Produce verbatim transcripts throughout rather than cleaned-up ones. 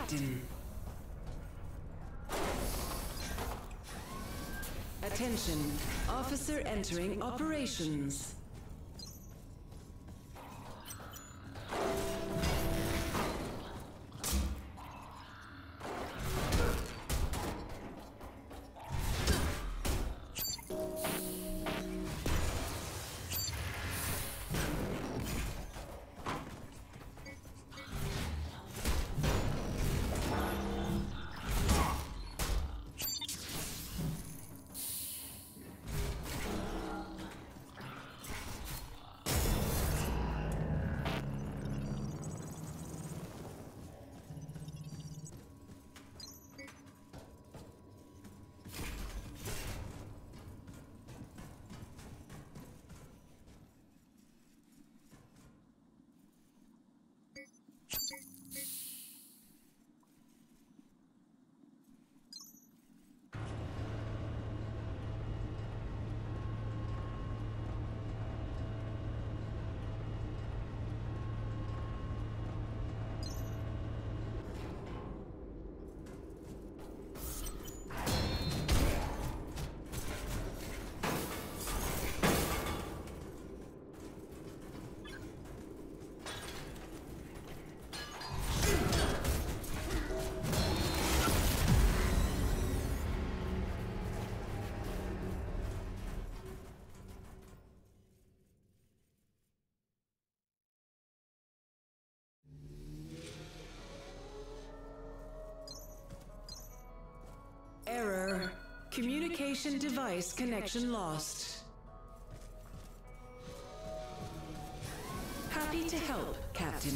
Captain. Attention, officer entering operations. Error. Communication device connection lost. Happy to help, Captain.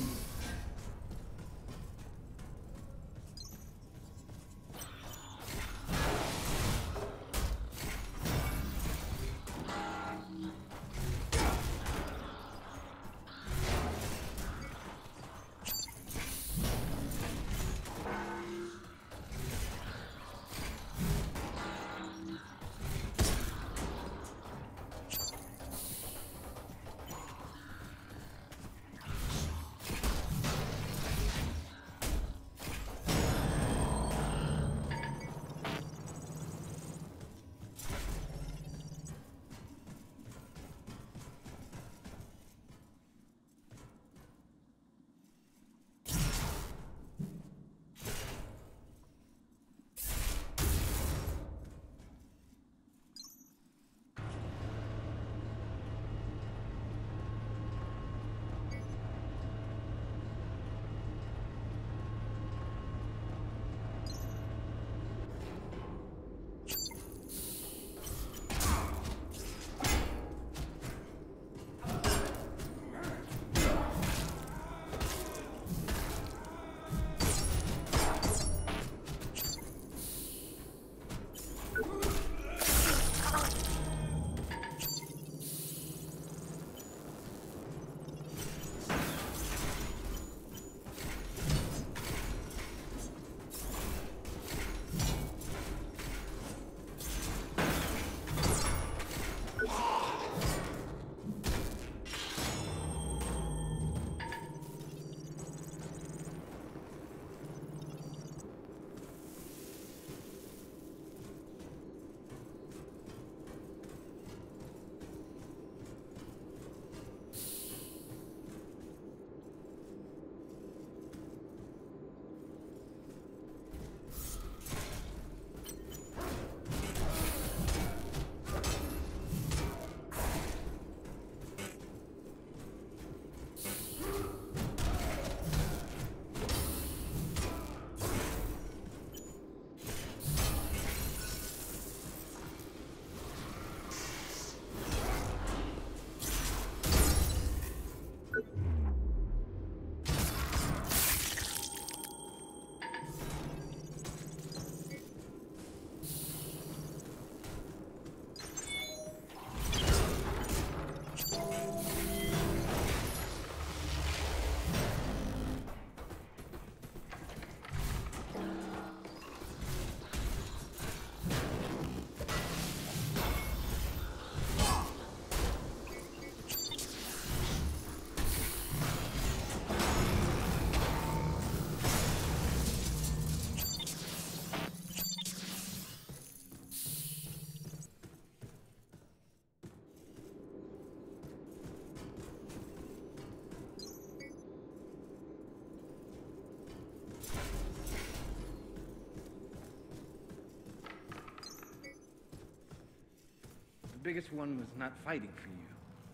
biggest one was not fighting for you.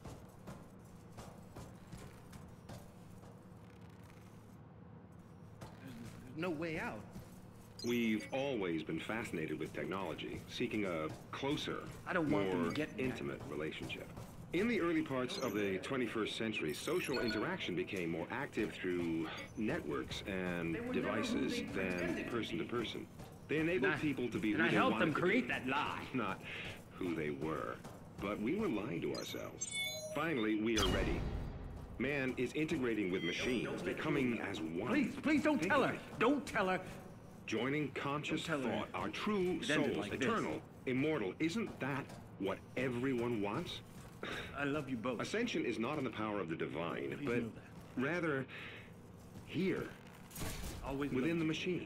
There's, there's no way out. We've always been fascinated with technology, seeking a closer, I don't want them more to get me. intimate relationship. In the early parts of the twenty-first century, social interaction became more active through networks and devices than person to person. They enabled And I- people to be And who I they helped wanted them to create be, that lie. not who they were. But we were lying to ourselves. Finally, we are ready. Man is integrating with machines, becoming as one. Please, please don't Think tell of her. it. Don't tell her. Joining conscious Don't tell her thought, our true it ended souls, like this. eternal, immortal. Isn't that what everyone wants? I love you both. Ascension is not in the power of the divine, Please but know that. rather here, Always within loved the you. machine.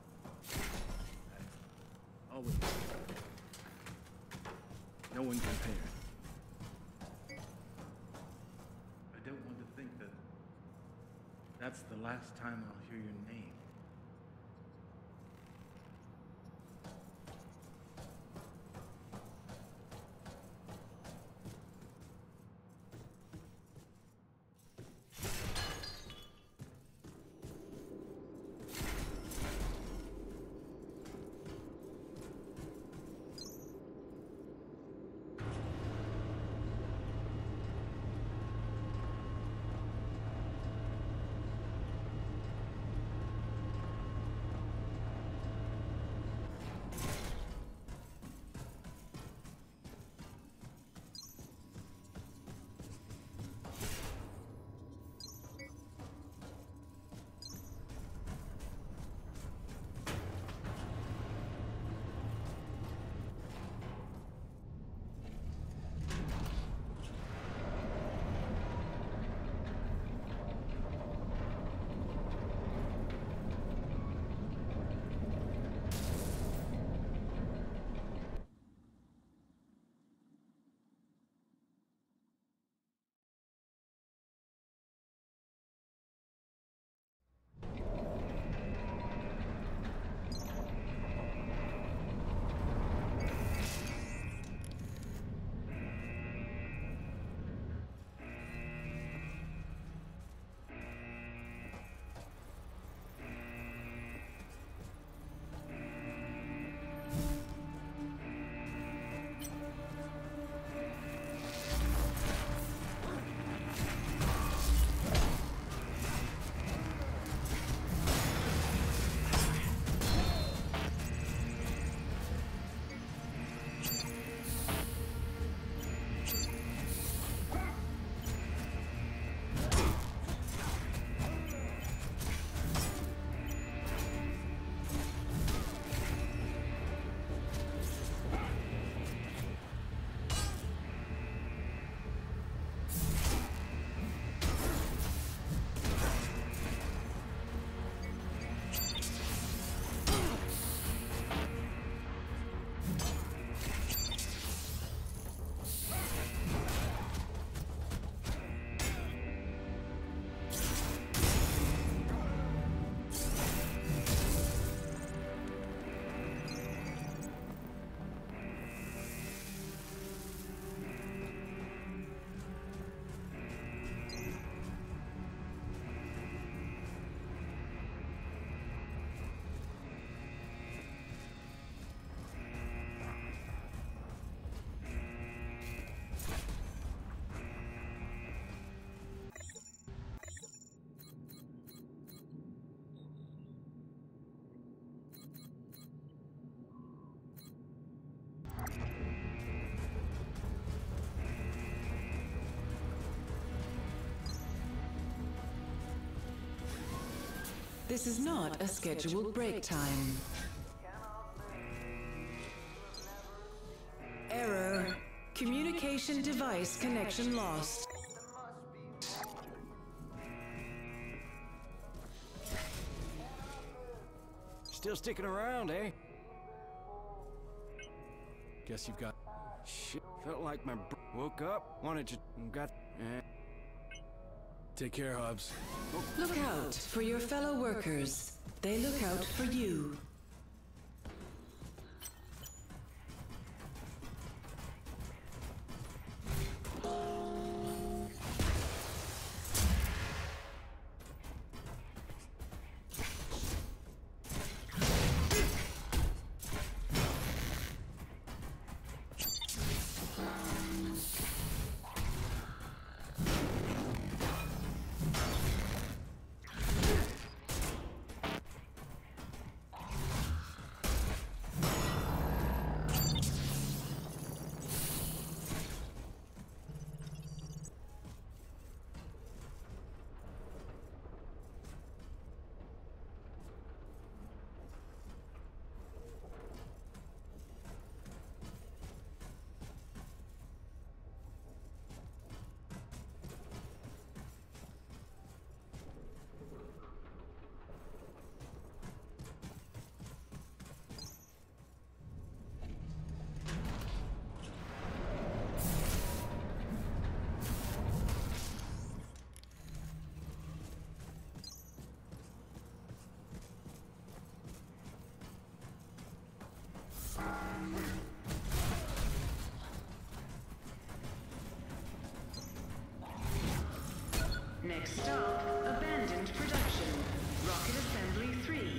Always. No one compared. I don't want to think that that's the last time I'll hear your name. This is not a scheduled break time. Error. Communication device connection lost. Still sticking around, eh? Guess you've got... Shit, felt like my br woke up, wanted to... got... Eh. Take care, Hobbs. Look out for your fellow workers. They look out for you. Next stop, abandoned production. Rocket Assembly three.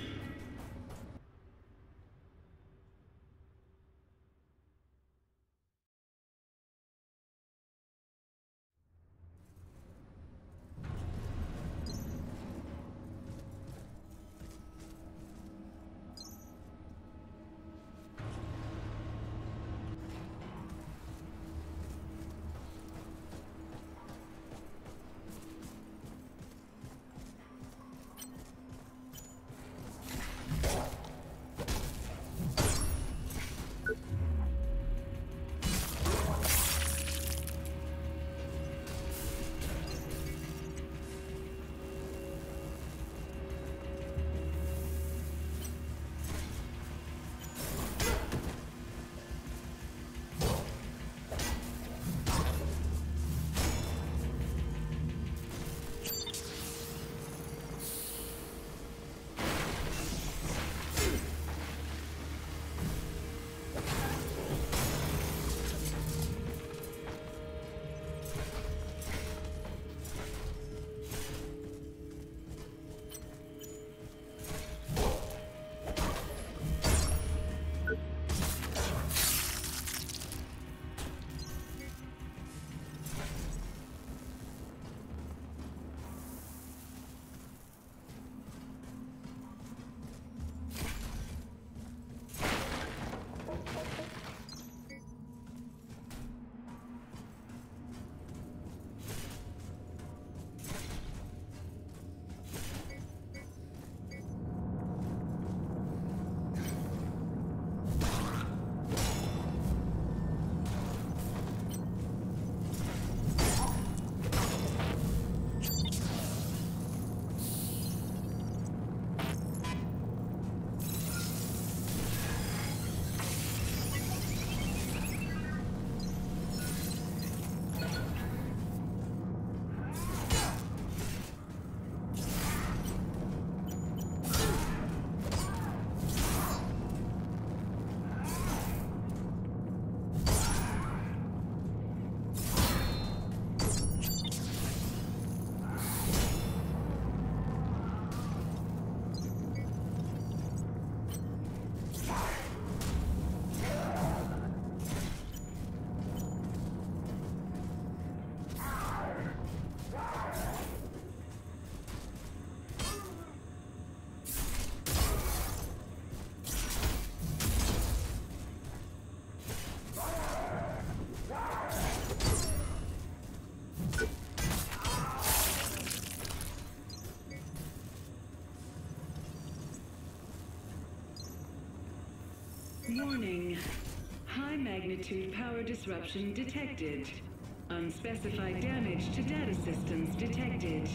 Warning. High magnitude power disruption detected. Unspecified damage to data systems detected.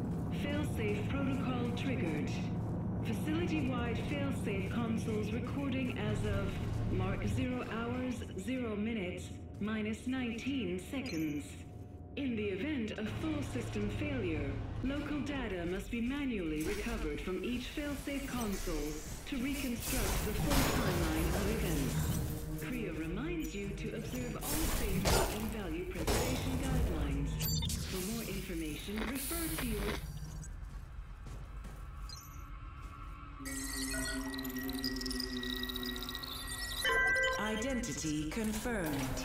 Failsafe protocol triggered. Facility-wide failsafe consoles recording as of mark zero hours, zero minutes, minus nineteen seconds. In the event of full system failure, local data must be manually recovered from each failsafe console to reconstruct the full timeline of events. C R I A reminds you to observe all safety and value preservation guidelines. For more information, refer to your... Identity confirmed.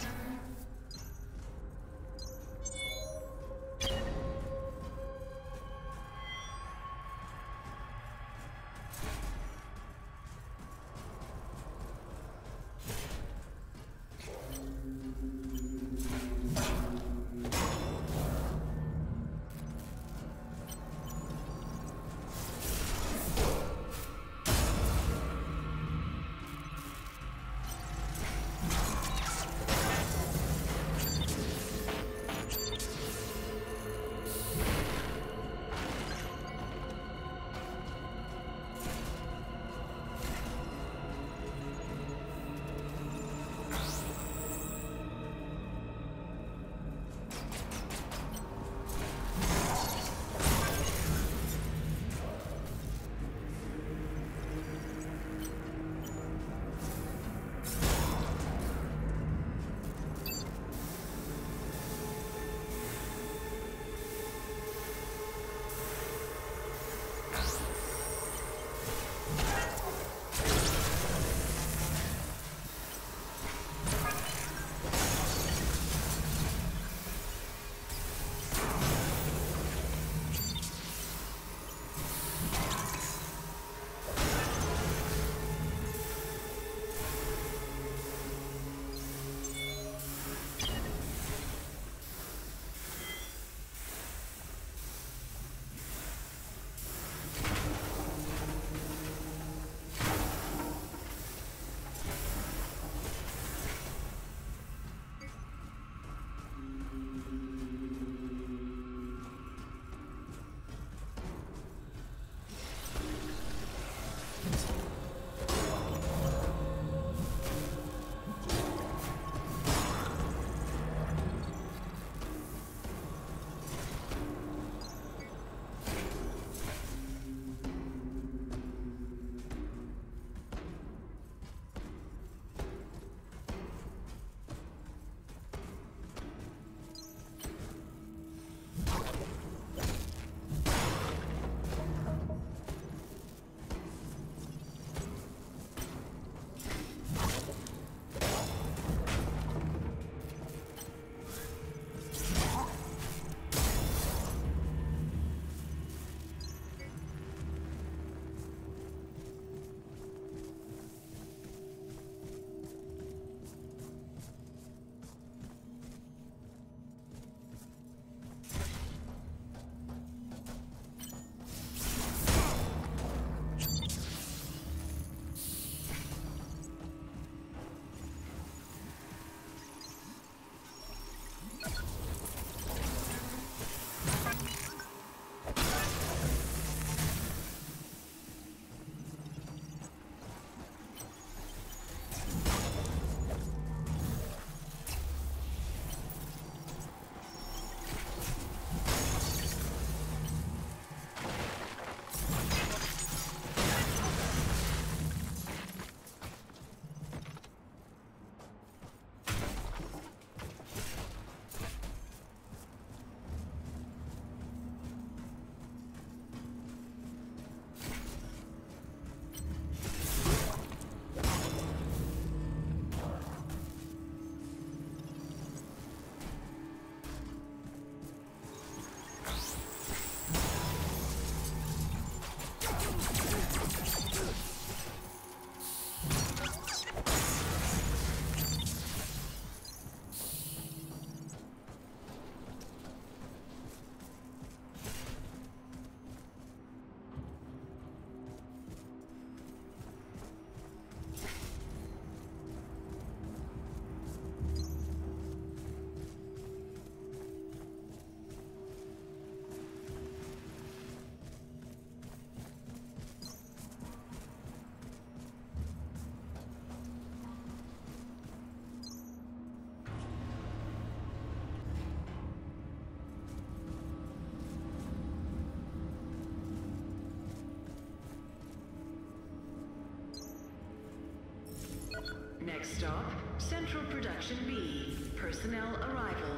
stop, Central Production B. Personnel arrival.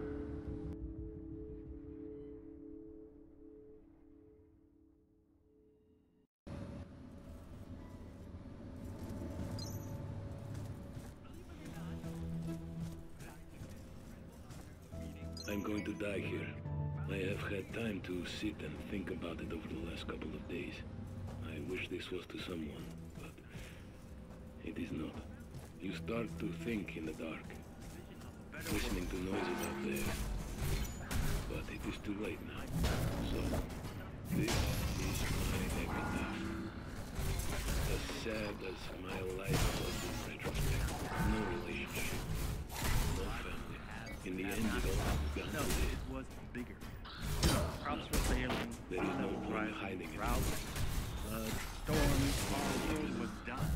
I'm going to die here. I have had time to sit and think about it over the last couple of days. I wish this was to someone, but it is not. You start to think in the dark, listening to noises out there. But it is too late now. So, this is my epitaph. As sad as my life was in retrospect, no relationship, no family. In the end, it all comes down No, to this. it was bigger. Crops were failing. There is no levels point rising, hiding it. drought, flood, storms, our world was done.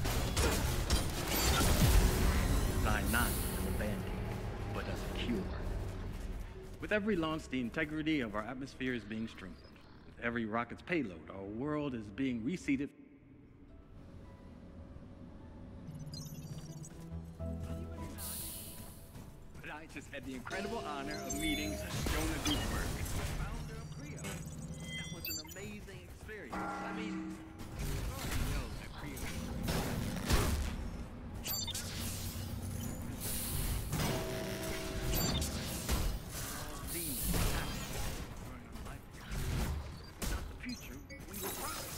Design not as a band-aid, but as a cure. With every launch, the integrity of our atmosphere is being strengthened. With every rocket's payload, our world is being reseeded. But I just had the incredible honor of meeting Jonah Dukeberg, founder of Creo. That was an amazing experience. I mean, you already know that Creo all these happened during our lifetime. It's not the future we will promise.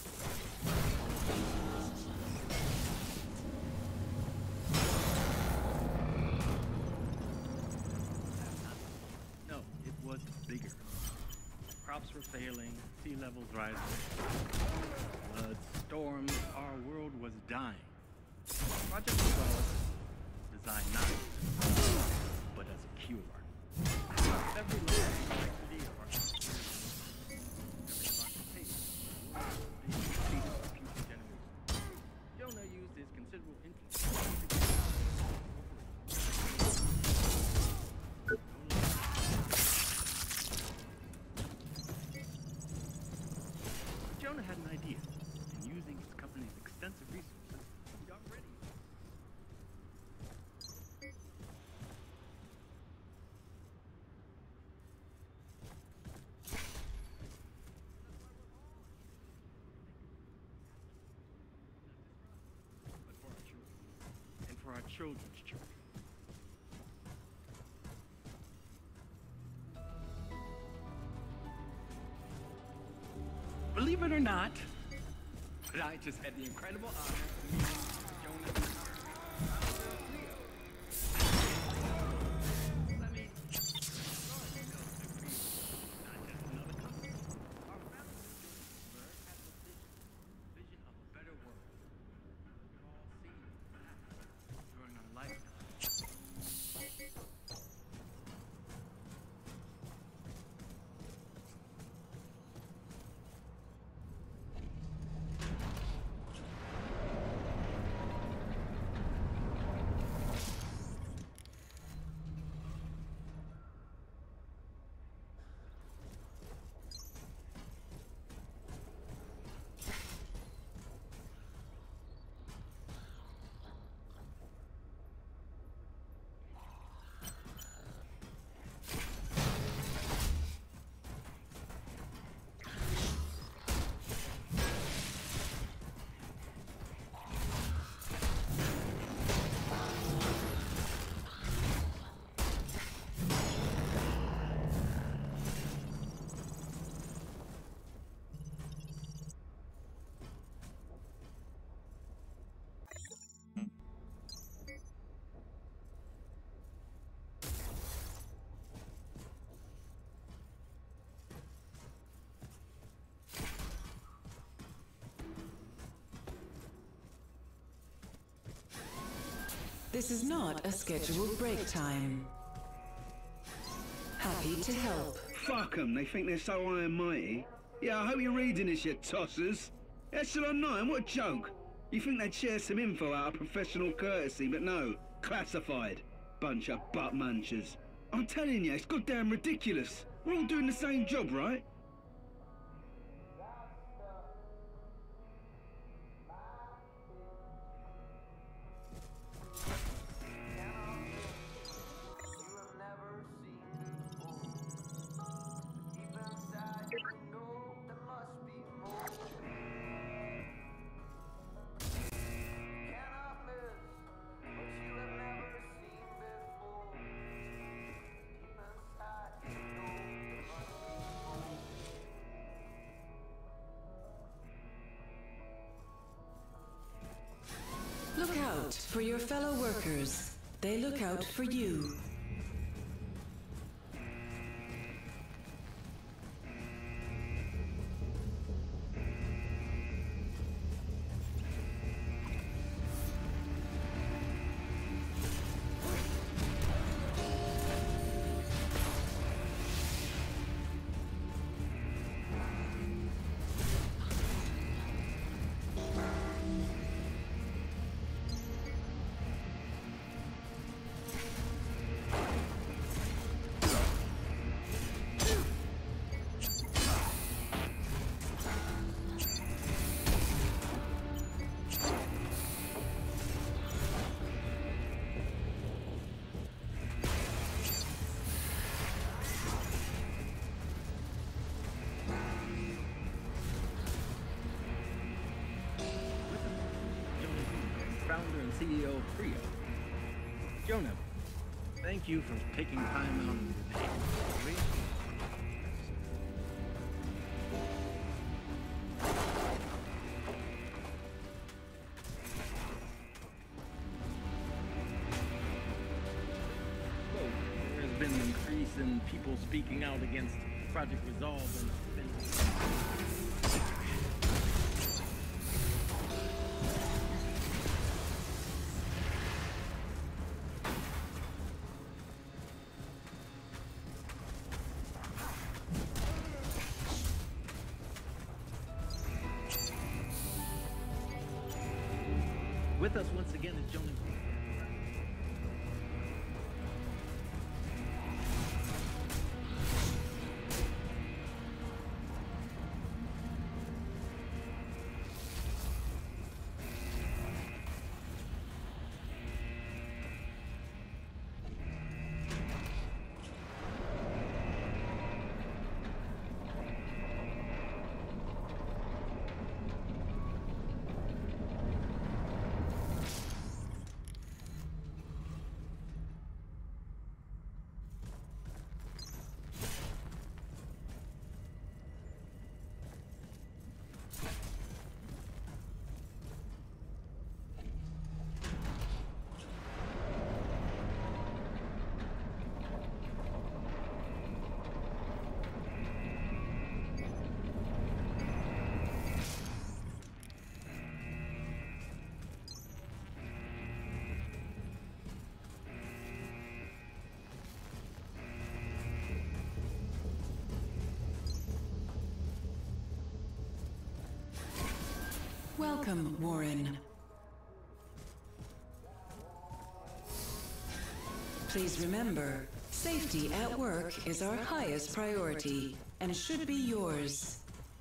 No, it was bigger. Crops were failing, sea levels rising, floods, storms, our world was dying. Project was designed not as a cure, but as a cure. With every layer of complexity of our every occupation, being repeated for future generations. Jonah used his considerable influence. Jonah had an idea, and using his company's extensive resources, he already. But for our children, and for our children's children. Believe it or not, but I just had the incredible honor of meeting Jonah Dukeberg. I mean, you know that Creo is not just another company. Our founder, Jonah Dukeberg, has a vision, vision of a better world. We've all seen it happen during our lifetime. This is not a scheduled break time. Happy to help. Fuck 'em, they think they're so high and mighty. Yeah, I hope you're reading this, you tossers. Echelon nine, what a joke. You think they'd share some info out of professional courtesy, but no, classified. Bunch of butt munchers. I'm telling you, it's goddamn ridiculous. We're all doing the same job, right? out for your fellow workers. They look out for you. Founder and C E O of Creo. Jonah, thank you for taking time out of your day. Really? Well, there has been an increase in people speaking out against Project Resolve and with us once again is Jonah. Welcome, Warren. Please remember, safety at work is our highest priority and should be yours.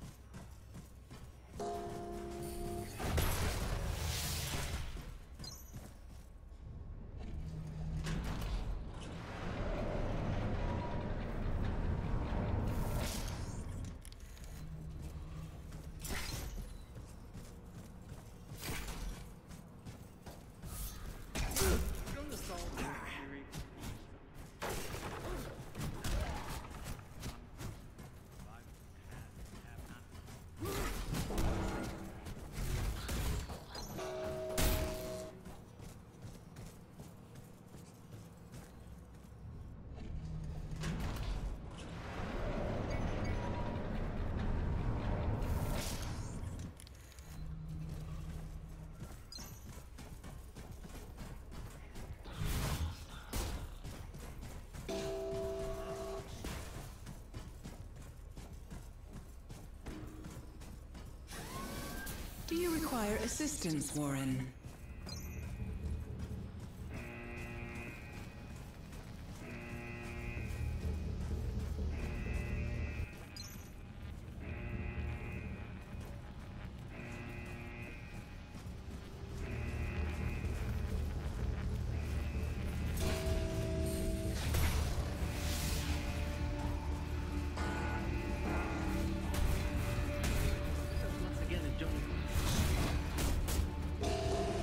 Do you require assistance, Warren? Once again is Jonah.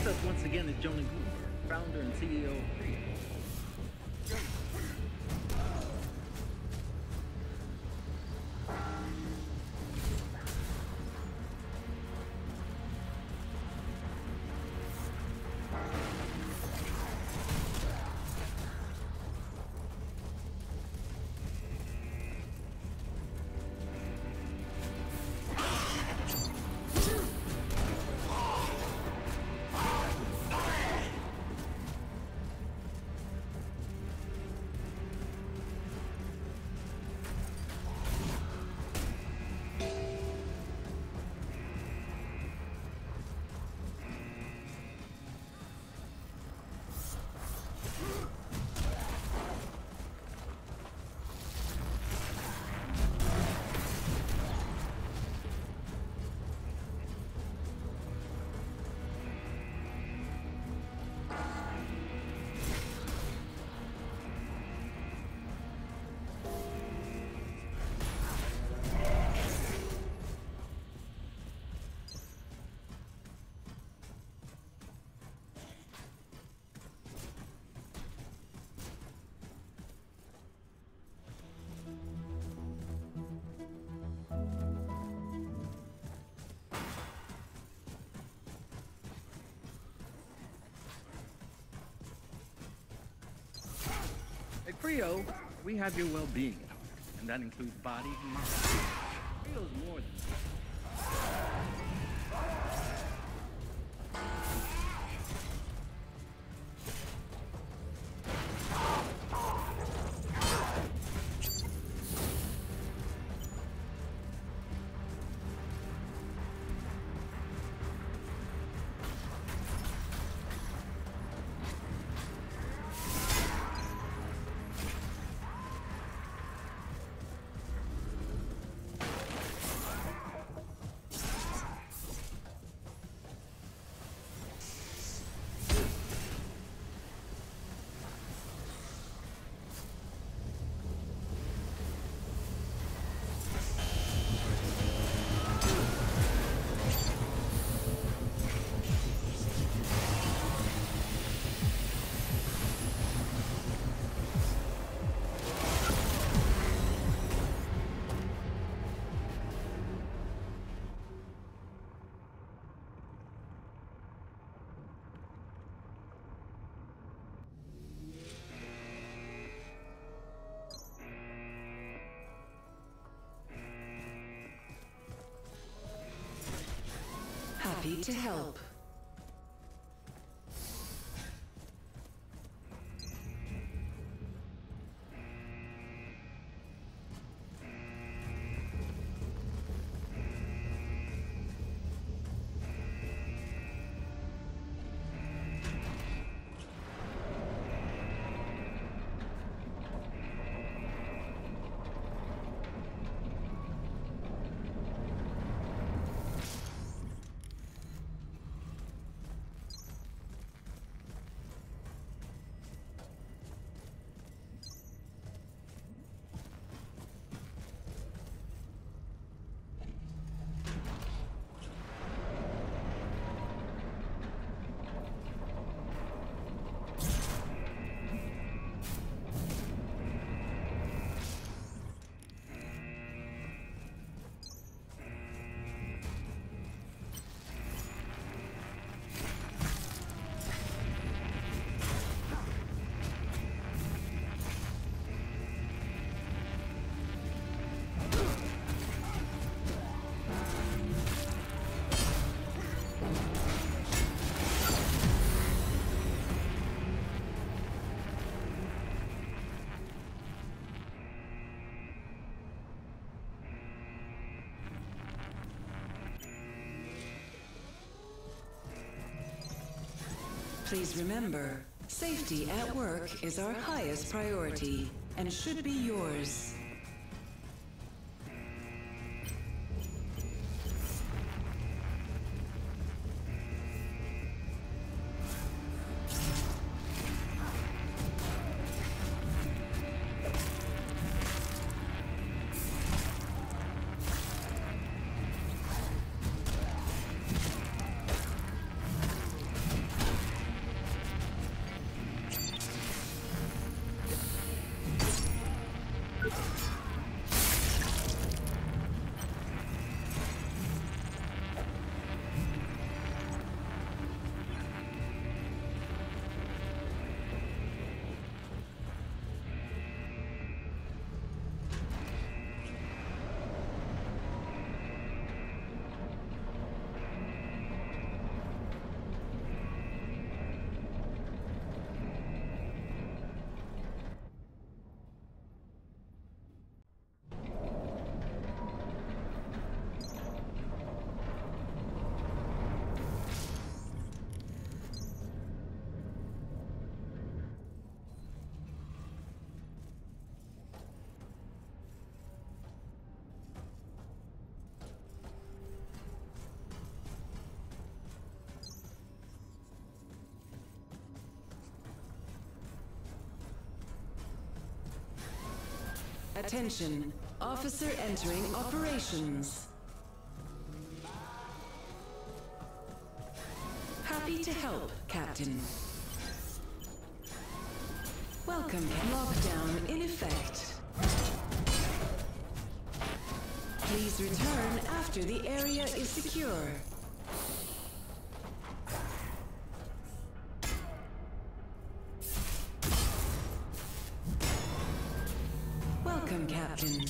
With us once again is Jonah Gruber, founder and C E O of Creo. At Creo, we have your well-being at heart, and that includes body and mind. Creo's more than that. Happy to help. Please remember, safety at work is our highest priority and should be yours. Attention, officer entering operations. Happy to help, Captain. Welcome, lockdown in effect. Please return after the area is secure. Welcome, Captain.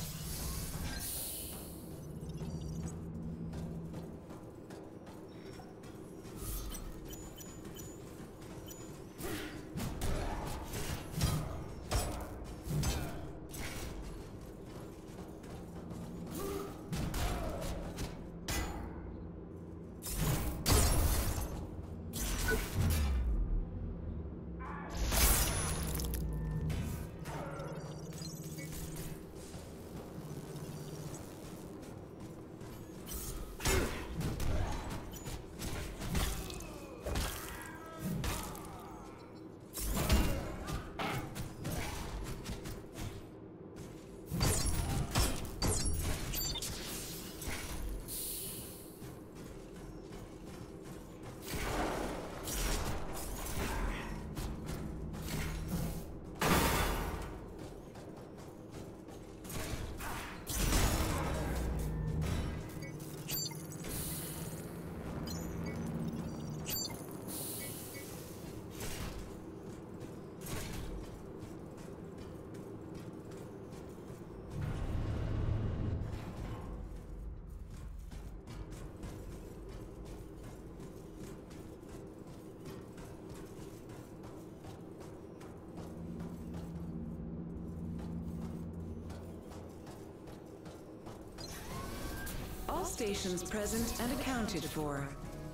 All stations present and accounted for.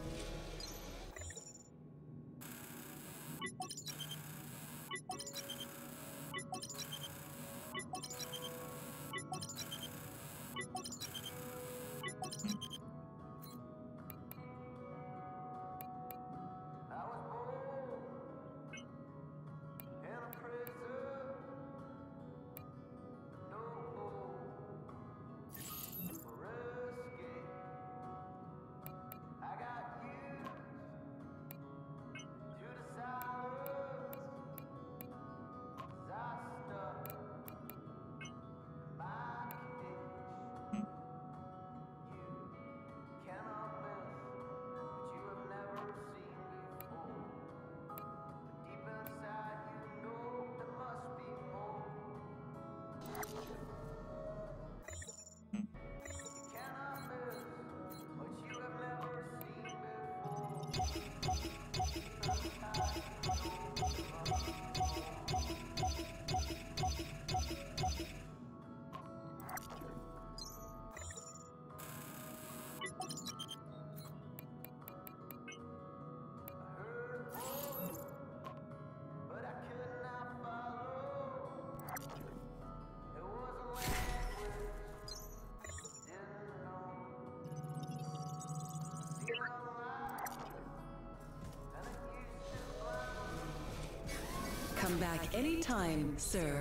Come back anytime, sir.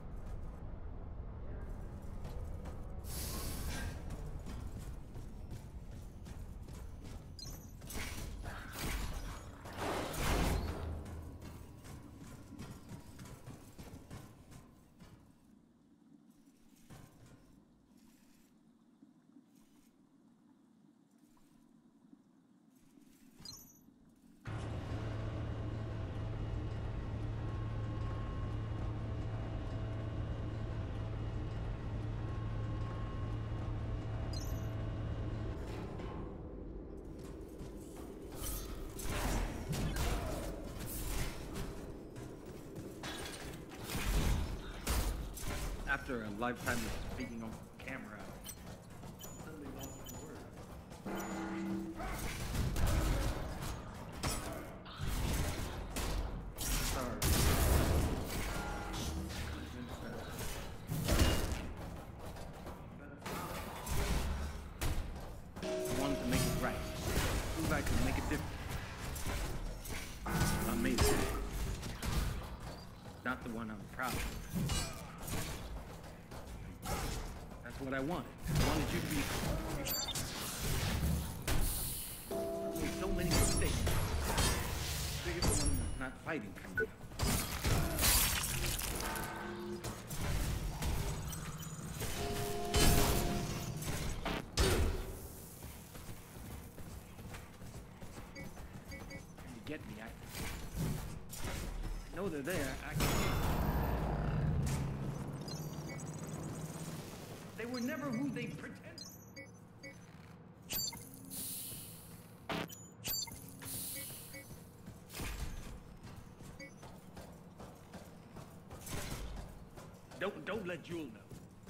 After a lifetime of speaking on camera, I suddenly lost my words. Sorry. I wanted to make it right. Prove I could make a difference. I made it. Not the one I'm proud of. what I wanted. I wanted you to be... Made so many mistakes. Figured the one that's not fighting for me. You get me, I... I know they're there. I can... They were never who they pretend. Don't don't let Jewel know.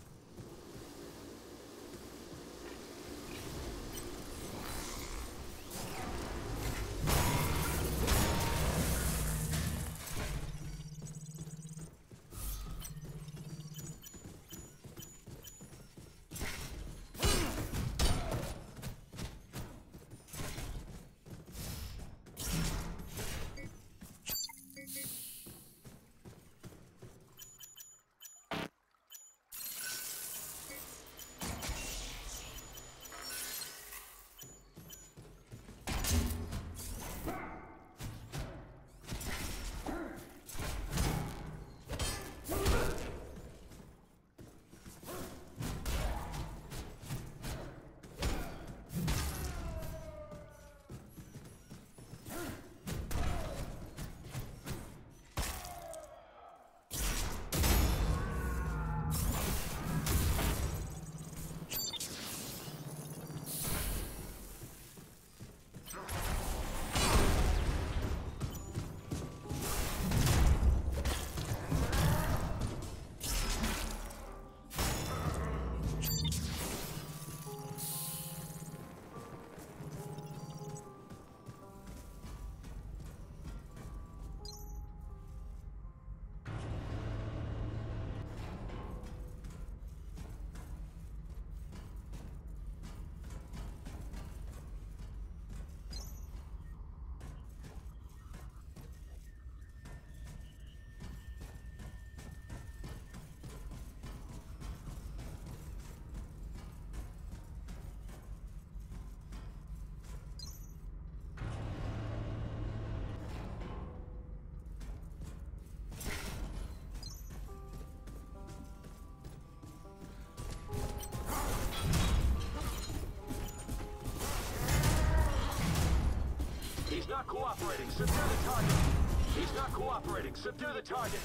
He's not cooperating. Subdue the target. He's not cooperating. Subdue the target.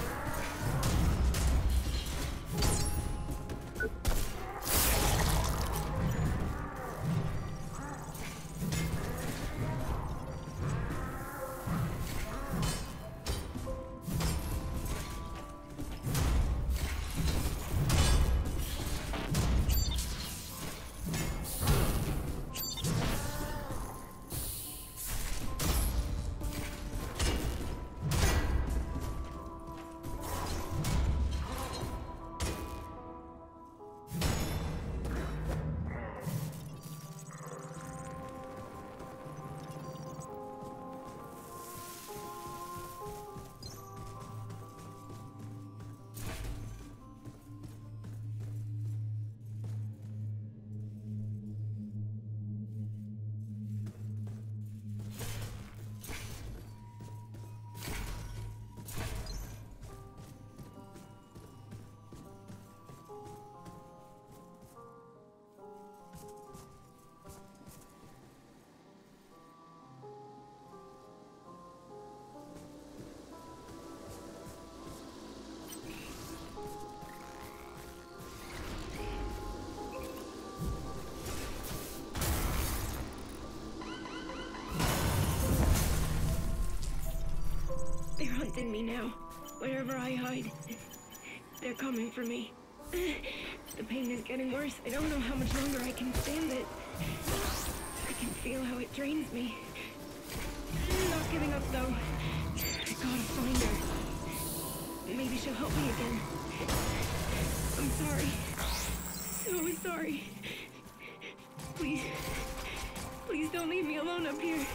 In me now. Wherever I hide, they're coming for me. The pain is getting worse. I don't know how much longer I can stand it. I can feel how it drains me. I'm not giving up though. I gotta find her. Maybe she'll help me again. I'm sorry. So sorry. Please, please don't leave me alone up here.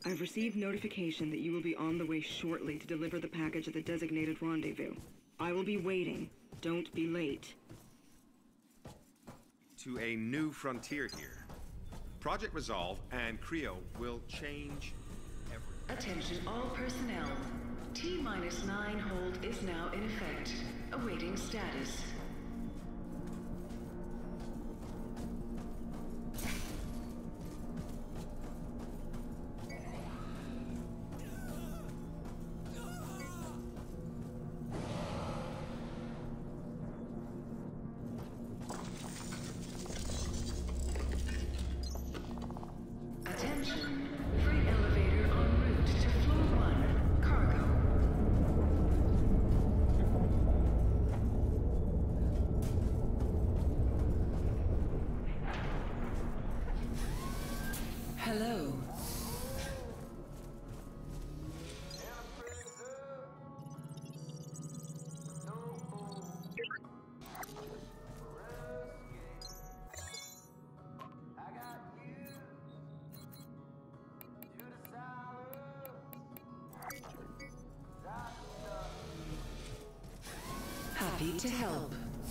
I've received notification that you will be on the way shortly to deliver the package at the designated rendezvous. I will be waiting. Don't be late. To a new frontier here. Project Resolve and Creo will change everything. Attention all personnel. T minus nine hold is now in effect. Awaiting status. Attention. Freight elevator en route to floor one. Cargo. Hello. Happy to help.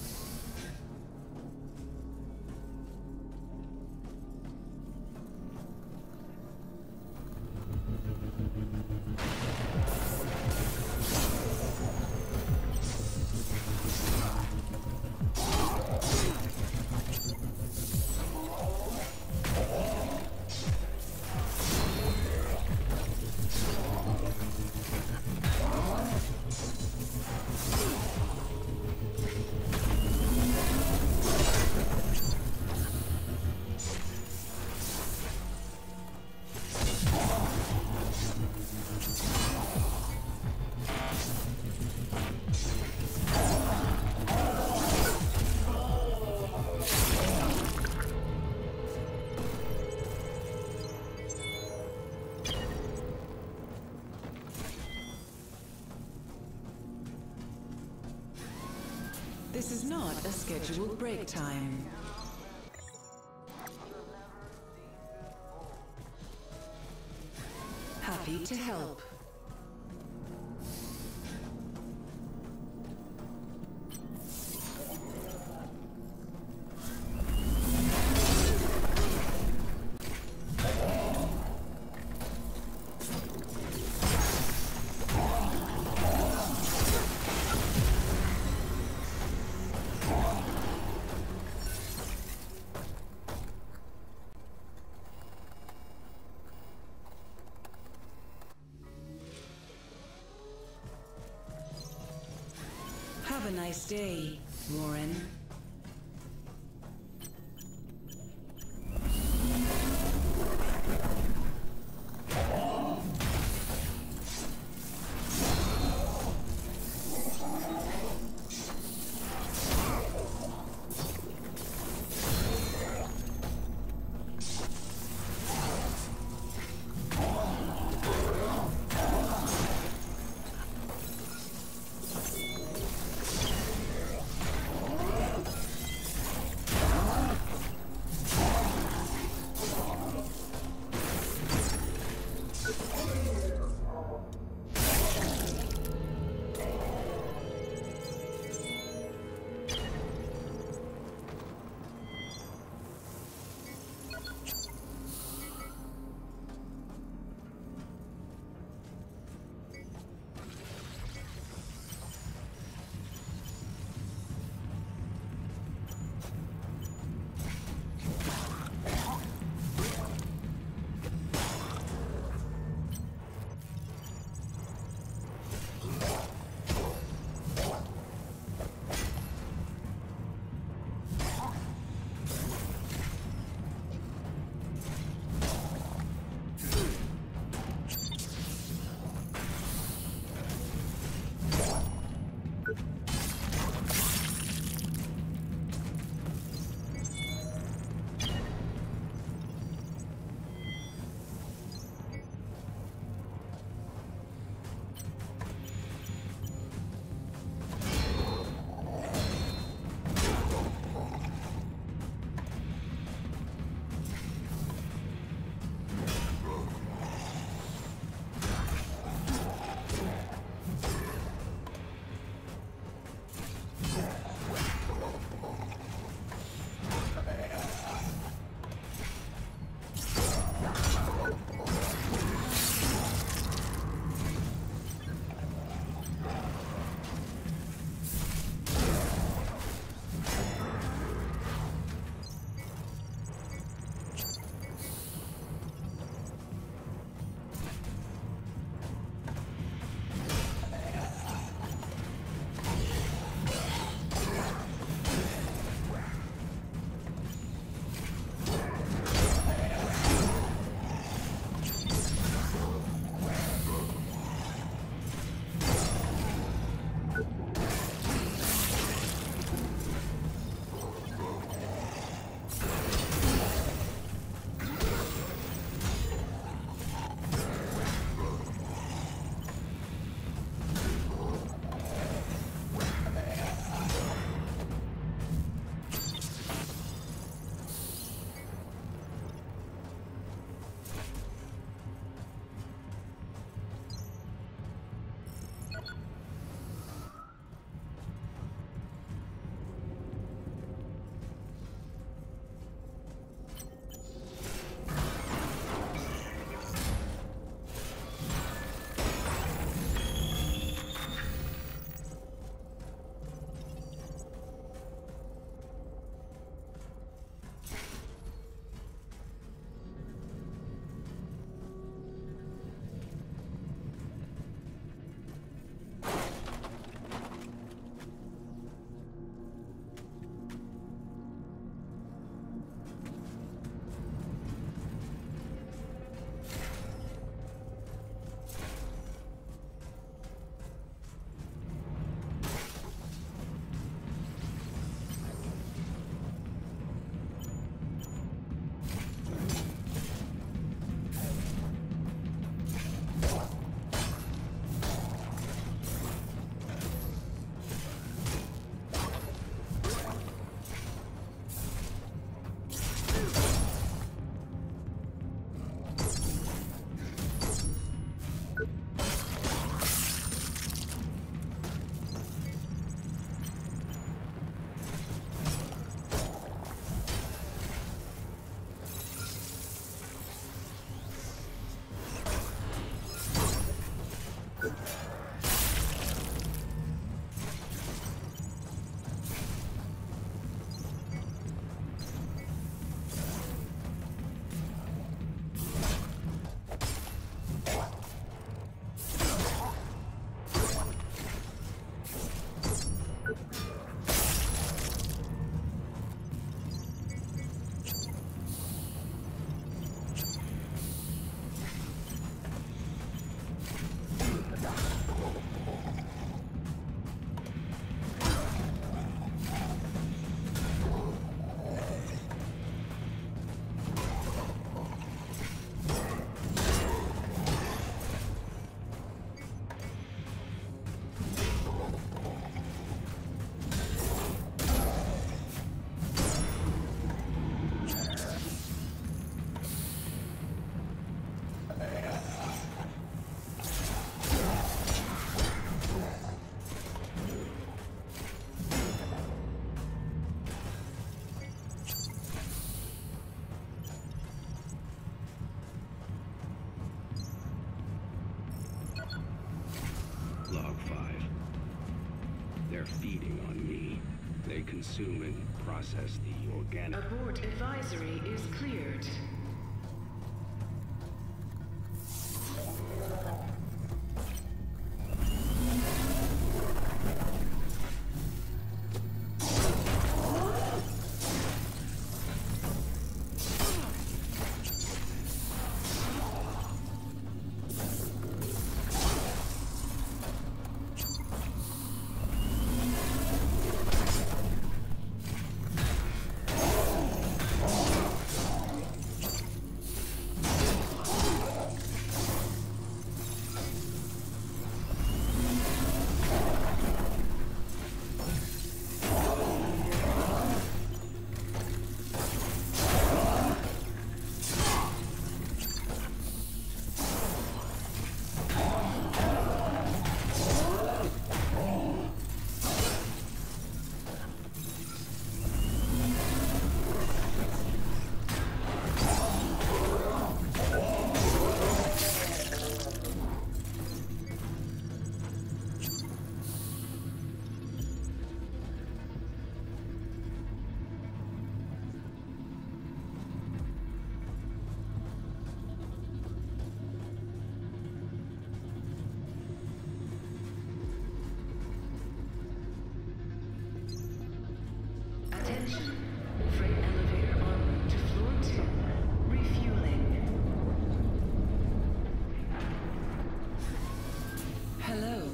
This is not a scheduled break time. Happy to help. Have a nice day, Warren. They're feeding on me. They consume and process the organic... Abort advisory is cleared. Attention. Freight elevator en route to floor two. Refueling. Hello.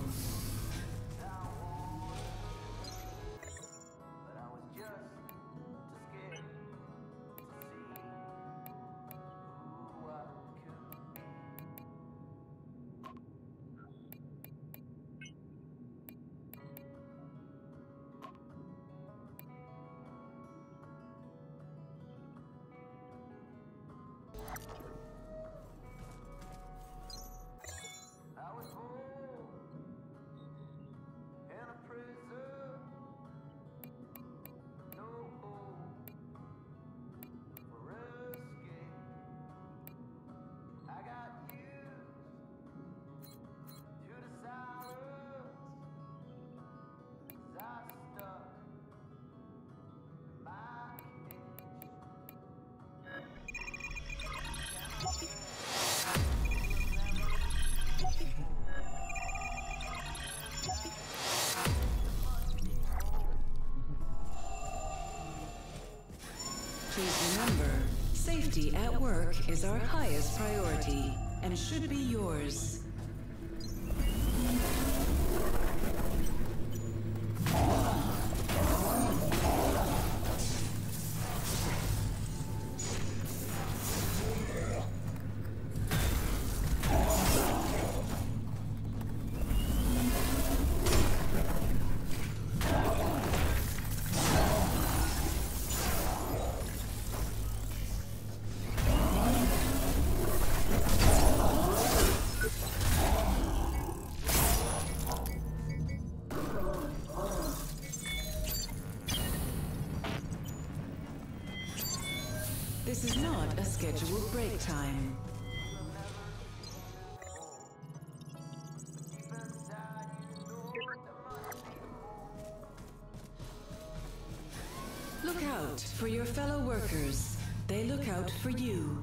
Please remember, safety at work is our highest priority and should be yours. This is not a scheduled break time. Look out for your fellow workers. They look out for you.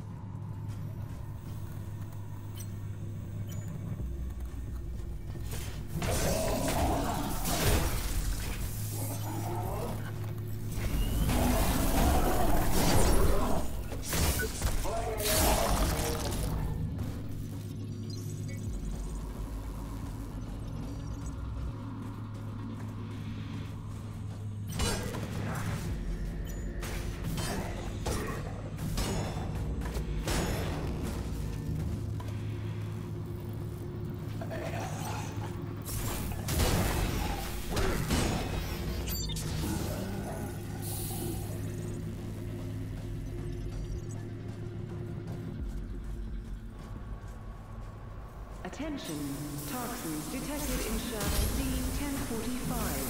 Attention, toxins detected in shaft C ten forty-five.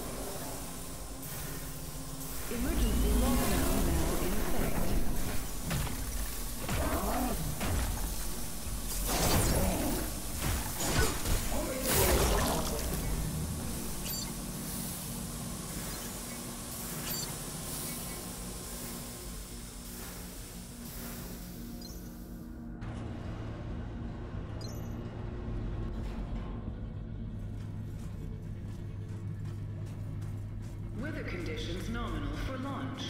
Emergency lockdown now in effect. conditions nominal for launch.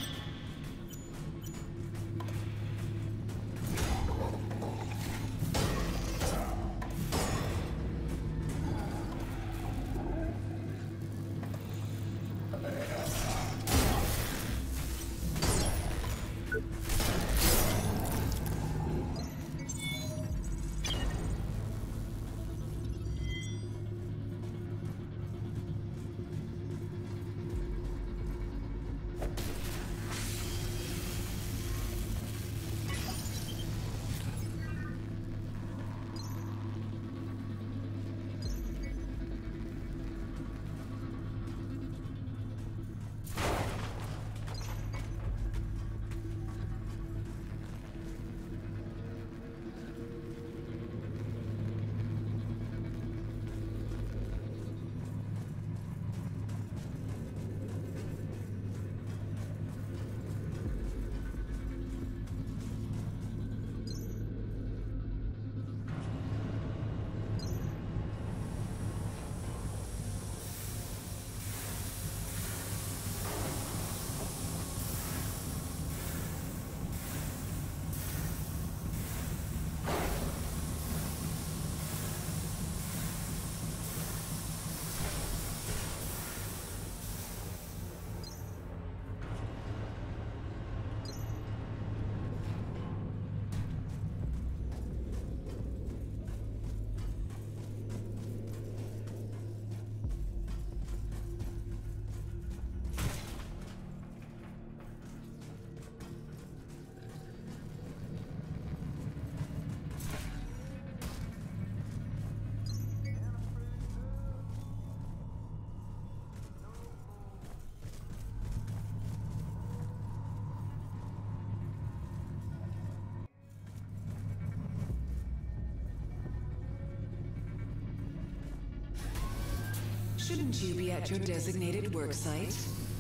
Shouldn't you be at your designated work site?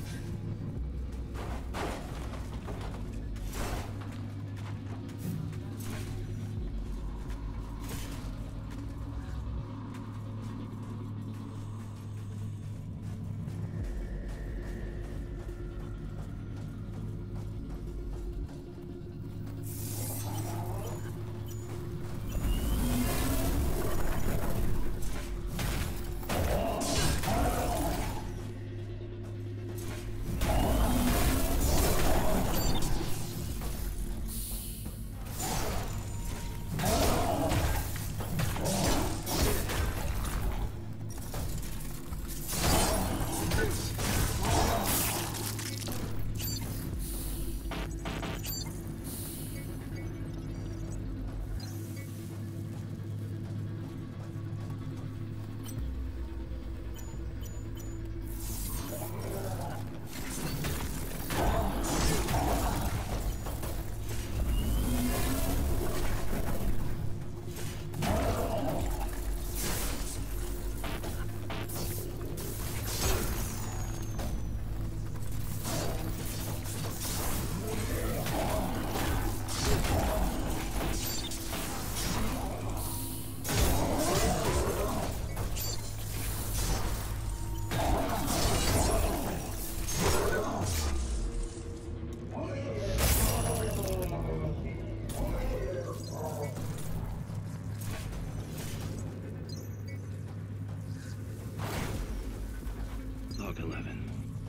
Log eleven.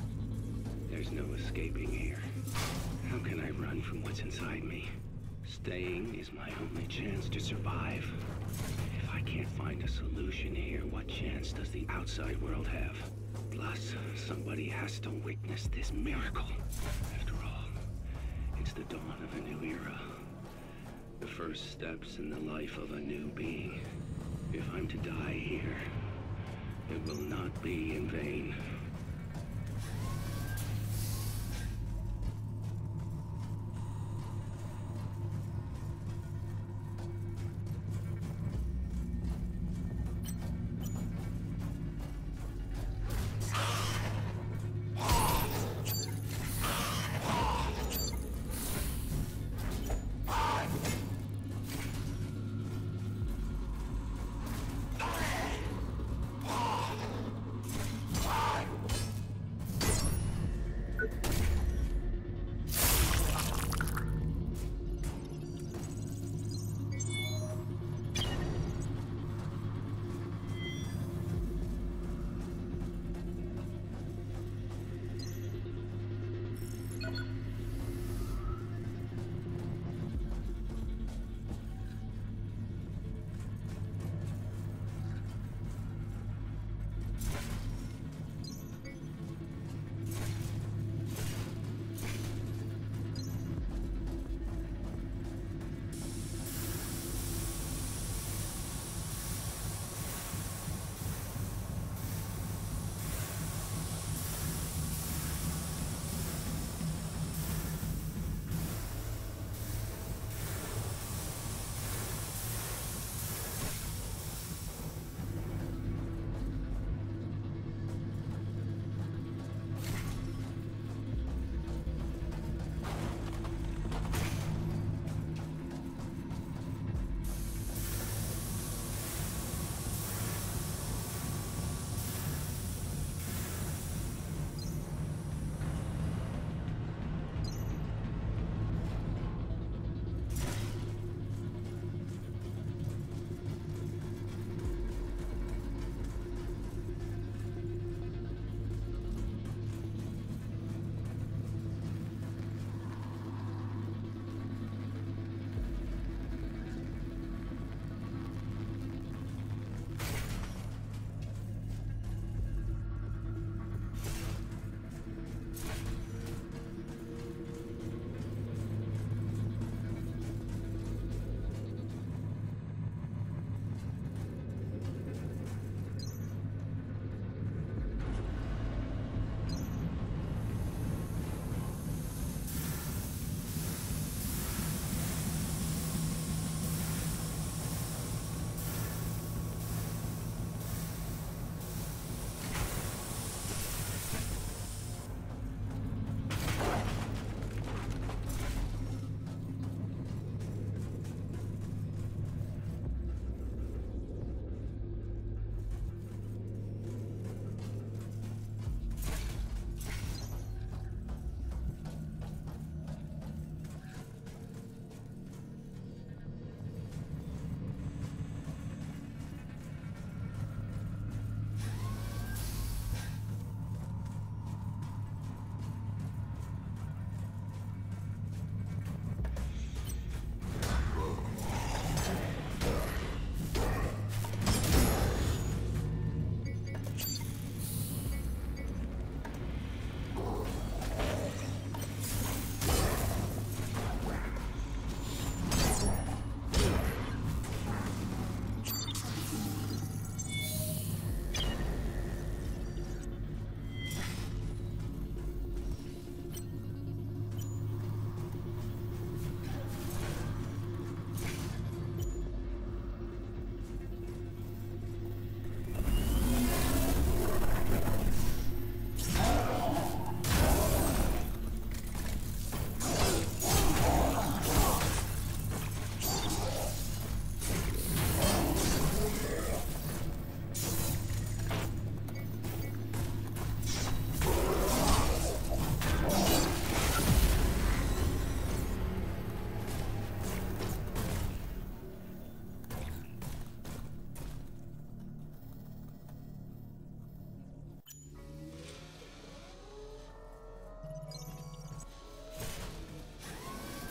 There's no escaping here. How can I run from what's inside me? Staying is my only chance to survive. If I can't find a solution here, what chance does the outside world have? Plus, somebody has to witness this miracle. After all, it's the dawn of a new era. The first steps in the life of a new being. If I'm to die here, it will not be in vain. Bye.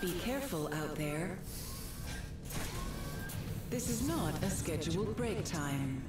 Be careful out there. This is not a scheduled break time.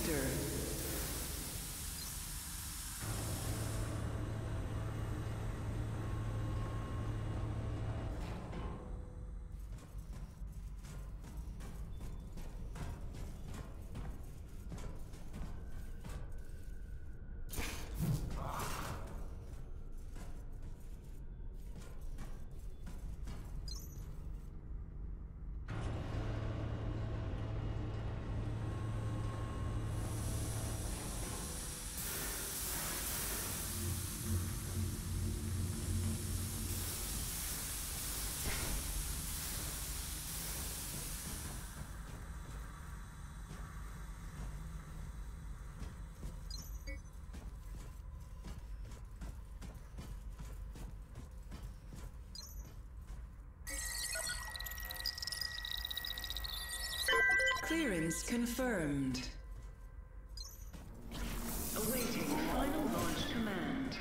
sector. Clearance confirmed. Awaiting final launch command.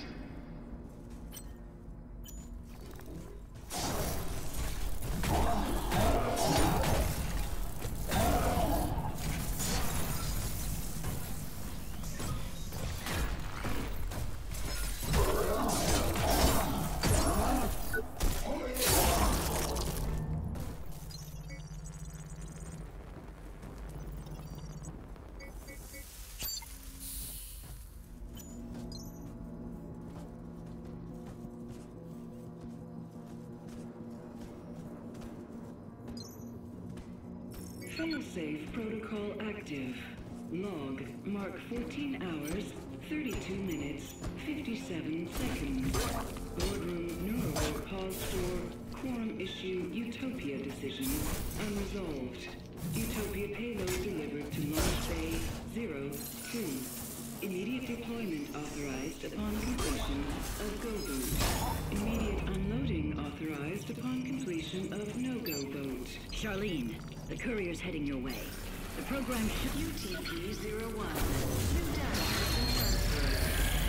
Failsafe protocol active. Log, mark fourteen hours, thirty-two minutes, fifty-seven seconds. Boardroom Neuro pause for quorum issue Utopia decision unresolved. Utopia payload delivered to launch bay zero two. Immediate deployment authorized upon completion of go boot. Immediate unloading authorized upon completion of no-go boat. Charlene, the courier's heading your way. The program should... U T P zero one. New data has been transferred.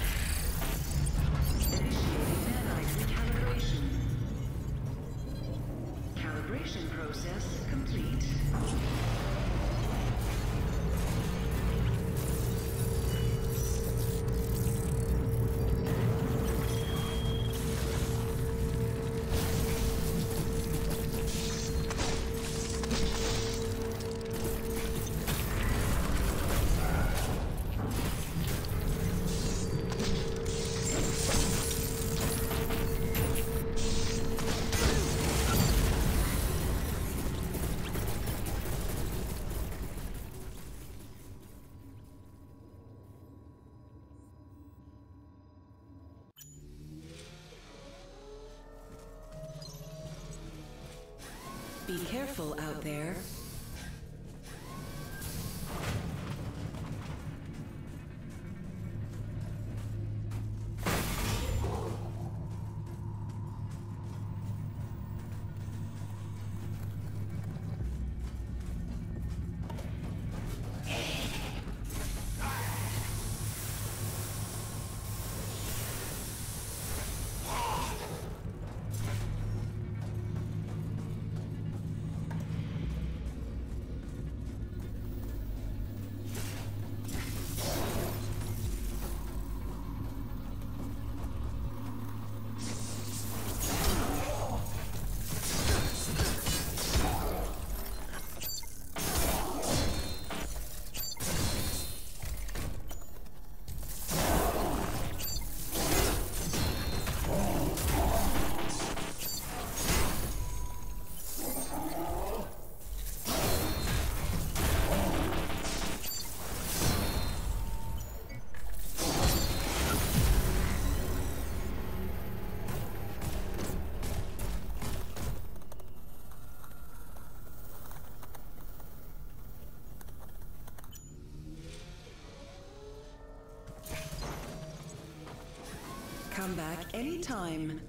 Initiating nanite recalibration. Calibration process complete. Be careful out there. Come back anytime.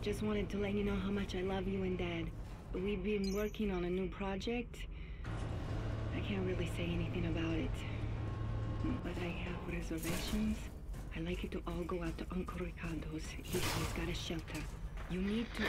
just wanted to let you know how much I love you and Dad. We've been working on a new project. I can't really say anything about it. But I have reservations. I'd like you to all go out to Uncle Ricardo's. He, he's got a shelter. You need to...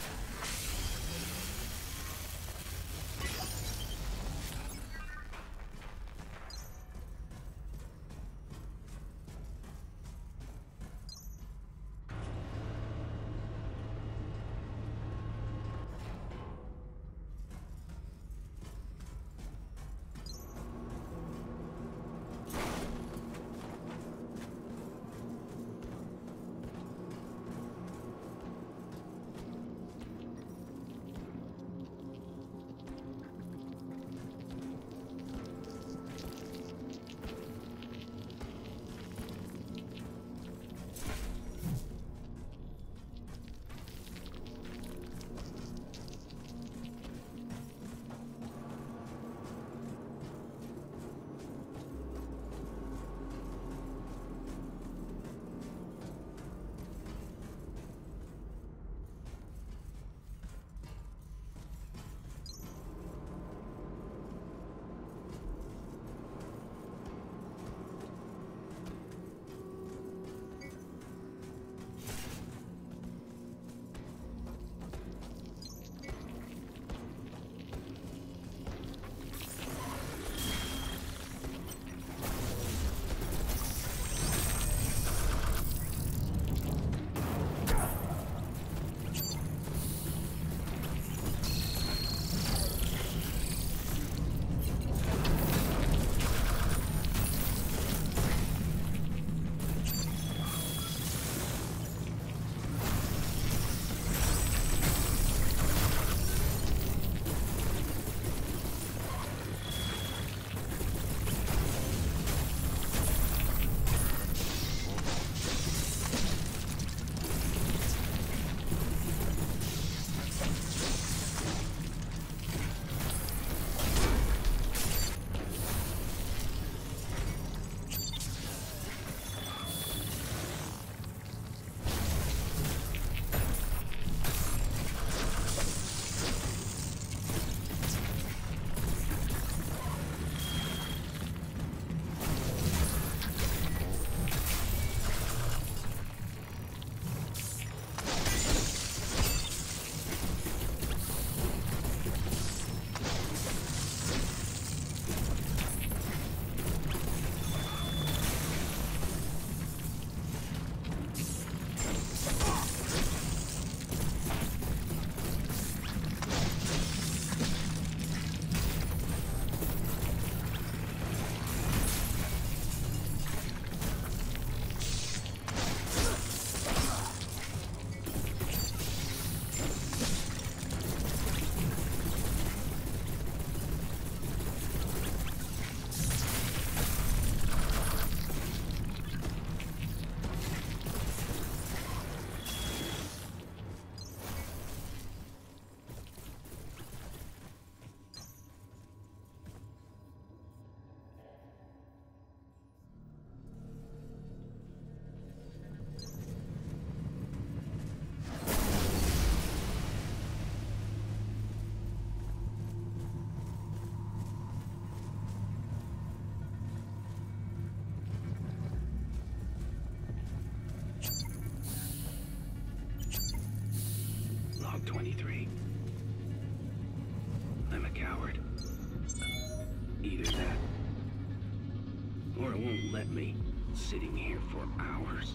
twenty-three. I'm a coward. Either that, or it won't let me, sitting here for hours,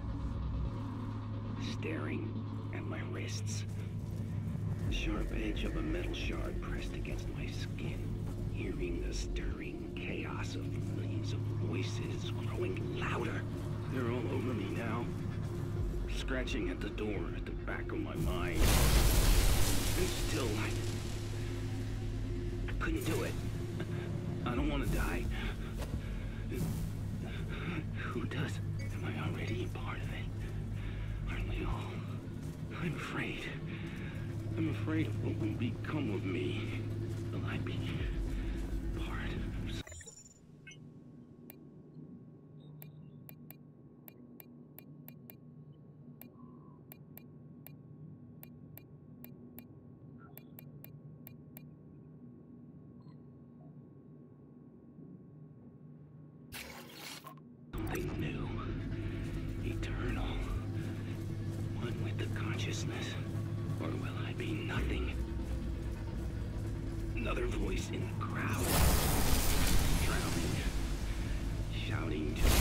staring at my wrists. The sharp edge of a metal shard pressed against my skin, hearing the stirring chaos of millions of voices growing louder. They're all over me now, scratching at the door at the back of my mind. And still, I, I couldn't do it. I don't want to die. Who does? Am I already part of it? Aren't we all? I'm afraid. I'm afraid of what will become of me. Will I be part of... something new. Eternal. One with the consciousness. Or will I be nothing? Another voice in the crowd. Drowning. Shouting to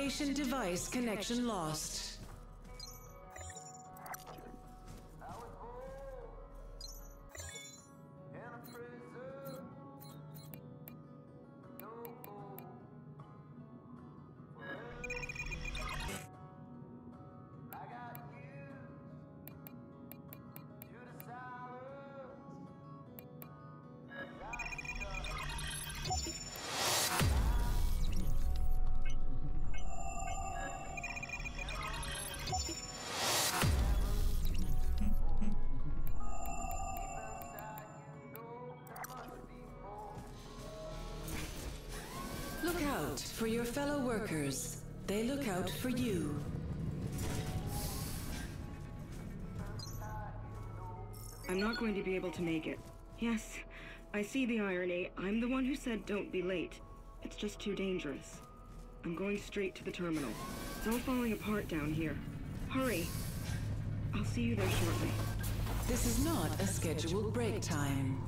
Communication device connection lost. Look out for your fellow workers. They look out for you. I'm not going to be able to make it. Yes, I see the irony. I'm the one who said don't be late. It's just too dangerous. I'm going straight to the terminal. It's all falling apart down here. Hurry. I'll see you there shortly. This is not a scheduled break time.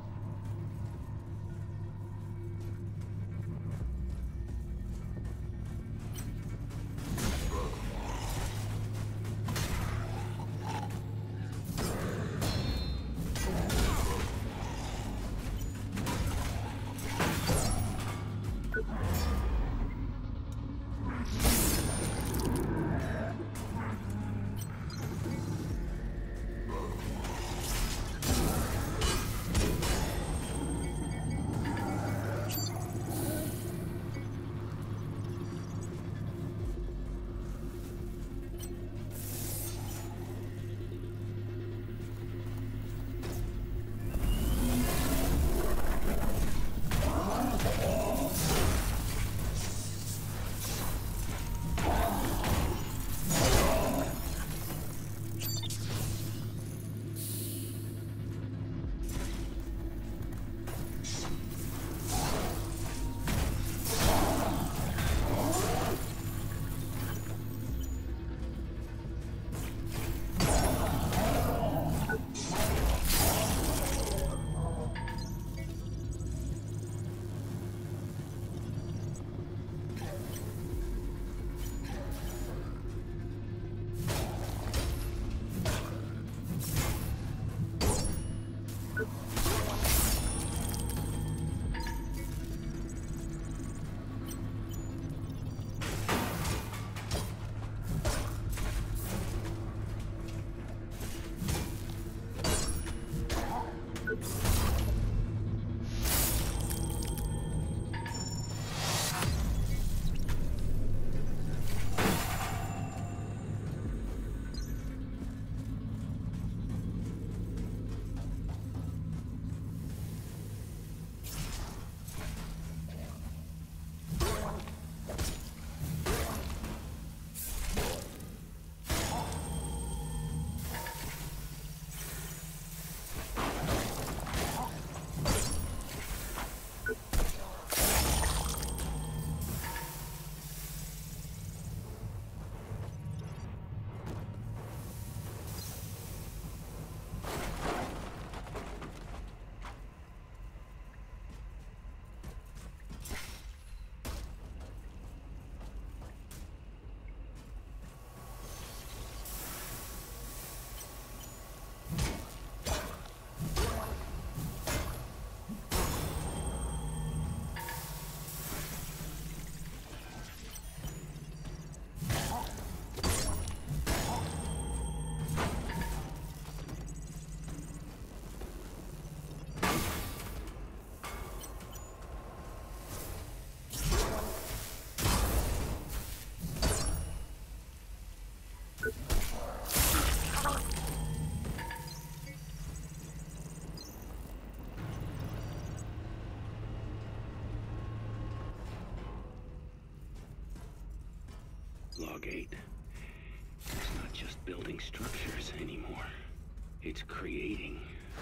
Log eight. It's not just building structures anymore. It's creating...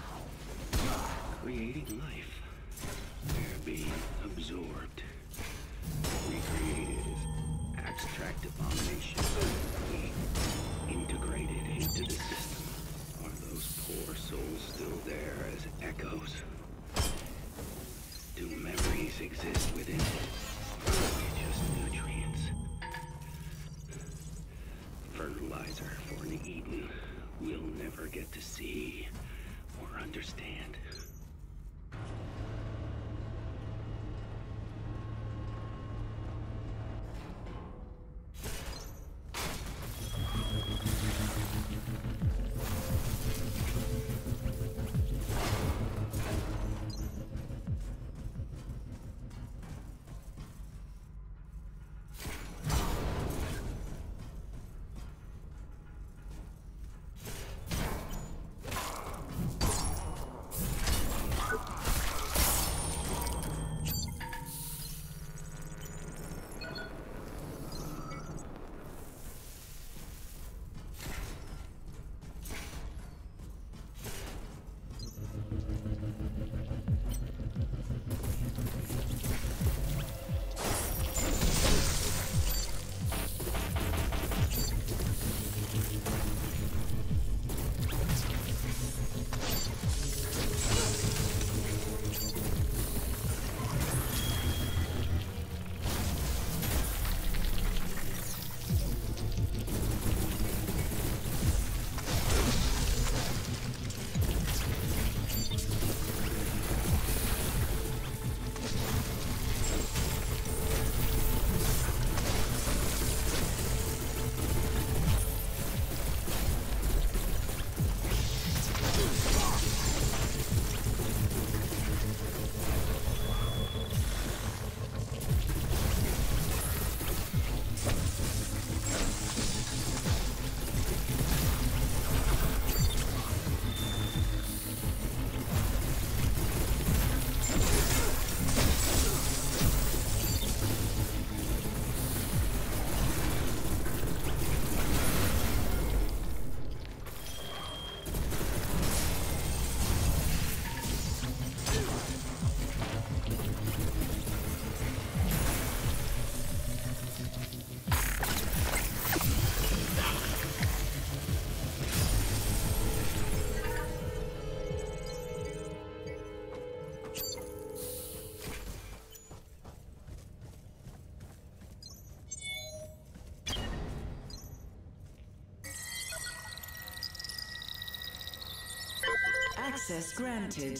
creating life. They're being absorbed, recreated as abstract abominations, integrated into the system. Are those poor souls still there as echoes? Do memories exist within it? Or are they just nutrients? never get to see or understand. Access granted.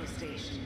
station.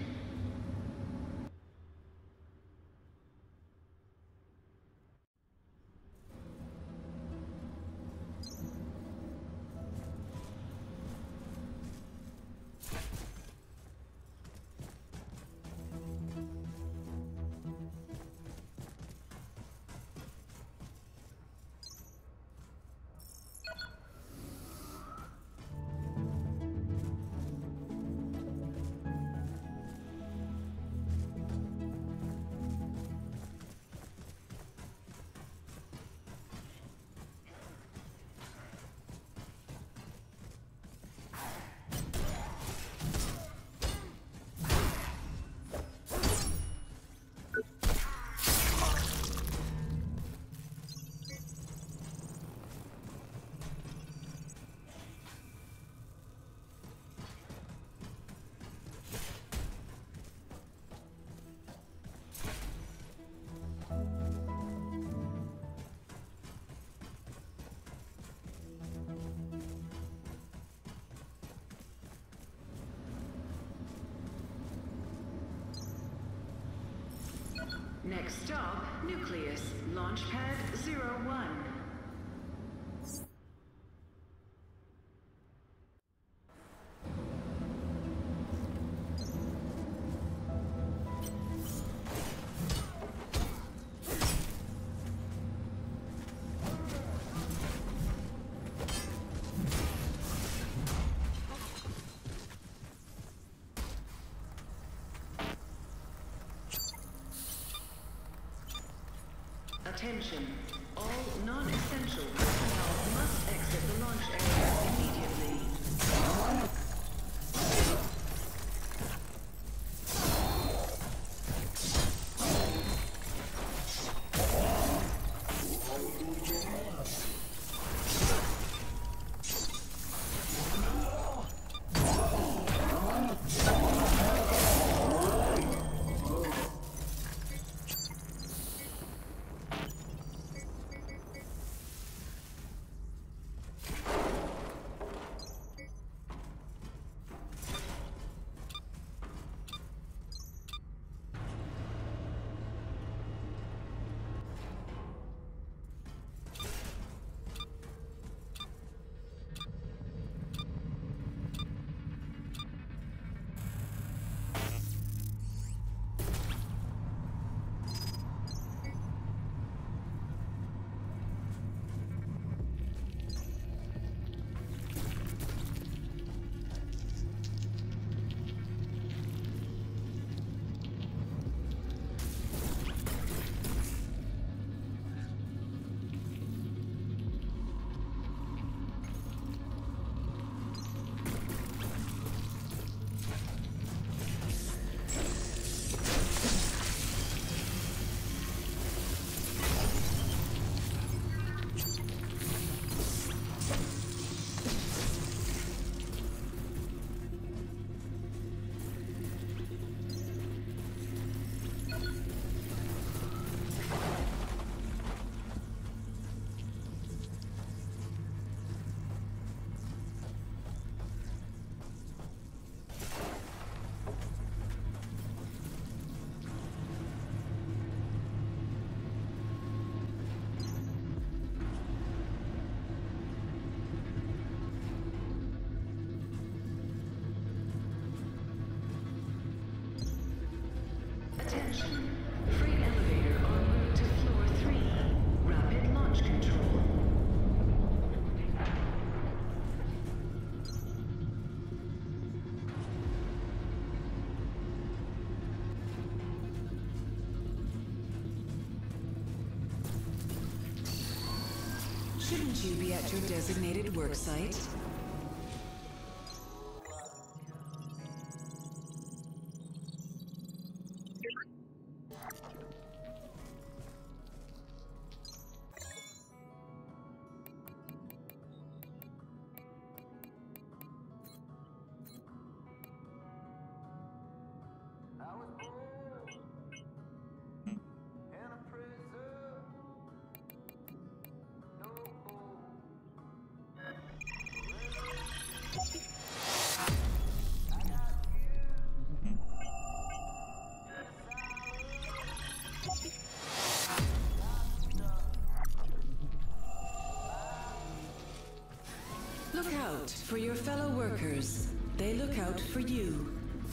Next stop, Nucleus, Launchpad zero one. Attention. All non-essential personnel must exit the launch area immediately. Attention. Freight elevator en route to floor three. Rapid launch control. Shouldn't you be at your designated work site? Look out for your fellow workers. They look out for you.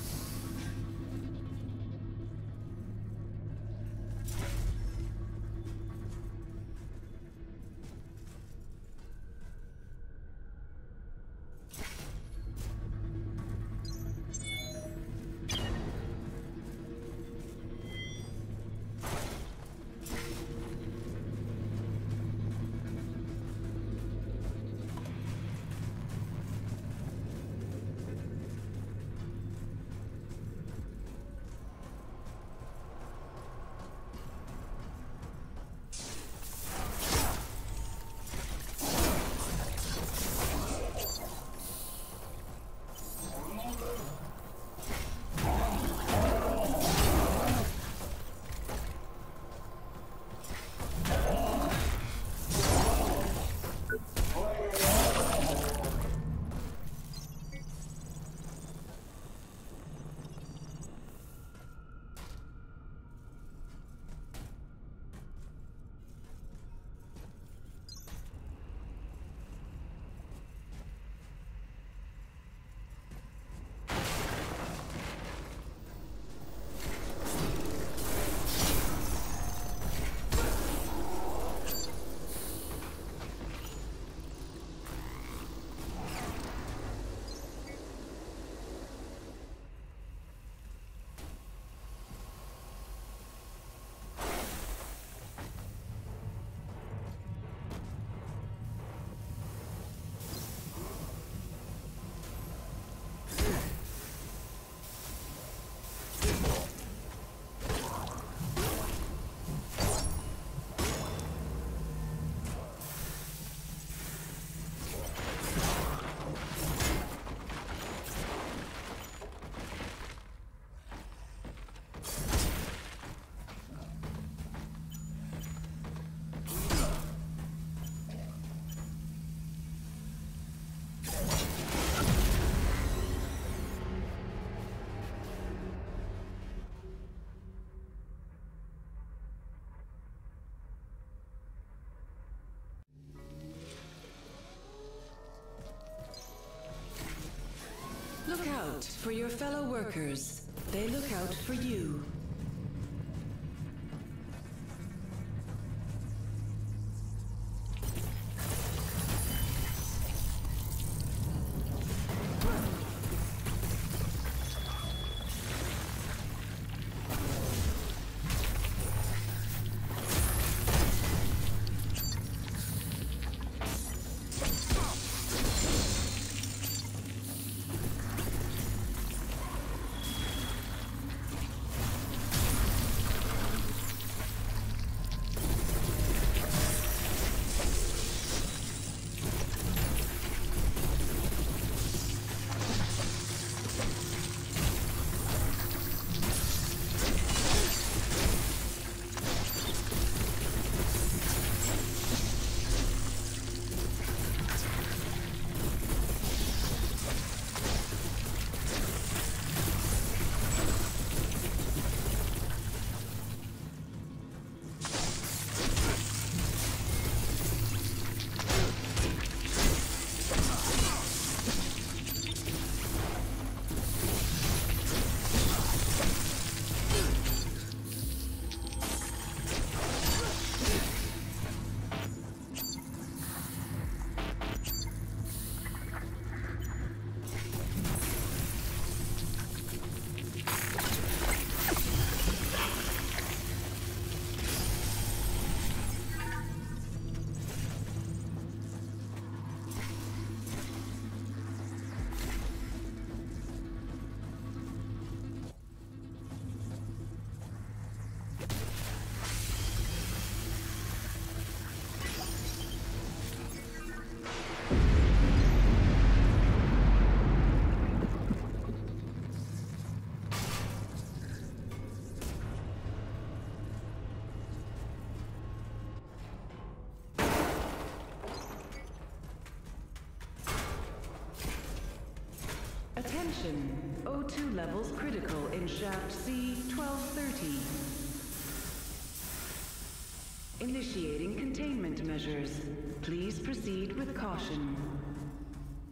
Look out for your fellow workers. They look out for you. Attention! O two levels critical in shaft C twelve thirty. Initiating containment measures. Please proceed with caution.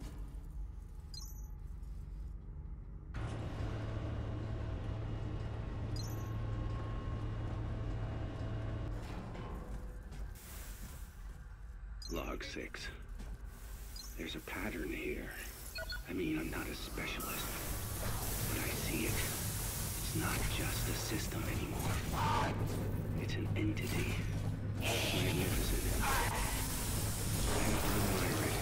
Log six. There's a pattern here. I mean, I'm not a specialist, but I see it. It's not just a system anymore. It's an entity. Magnificent. I admire it.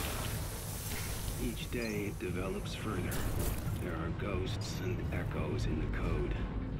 Each day it develops further. There are ghosts and echoes in the code.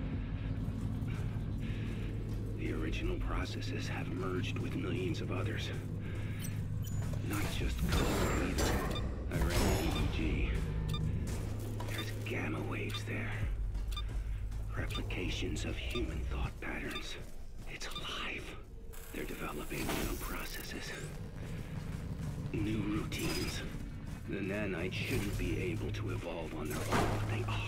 The original processes have merged with millions of others. Not just code either. I read E E G. There's gamma waves there. Replications of human thought patterns. It's alive. They're developing new processes. New routines. The nanites shouldn't be able to evolve on their own, but they are.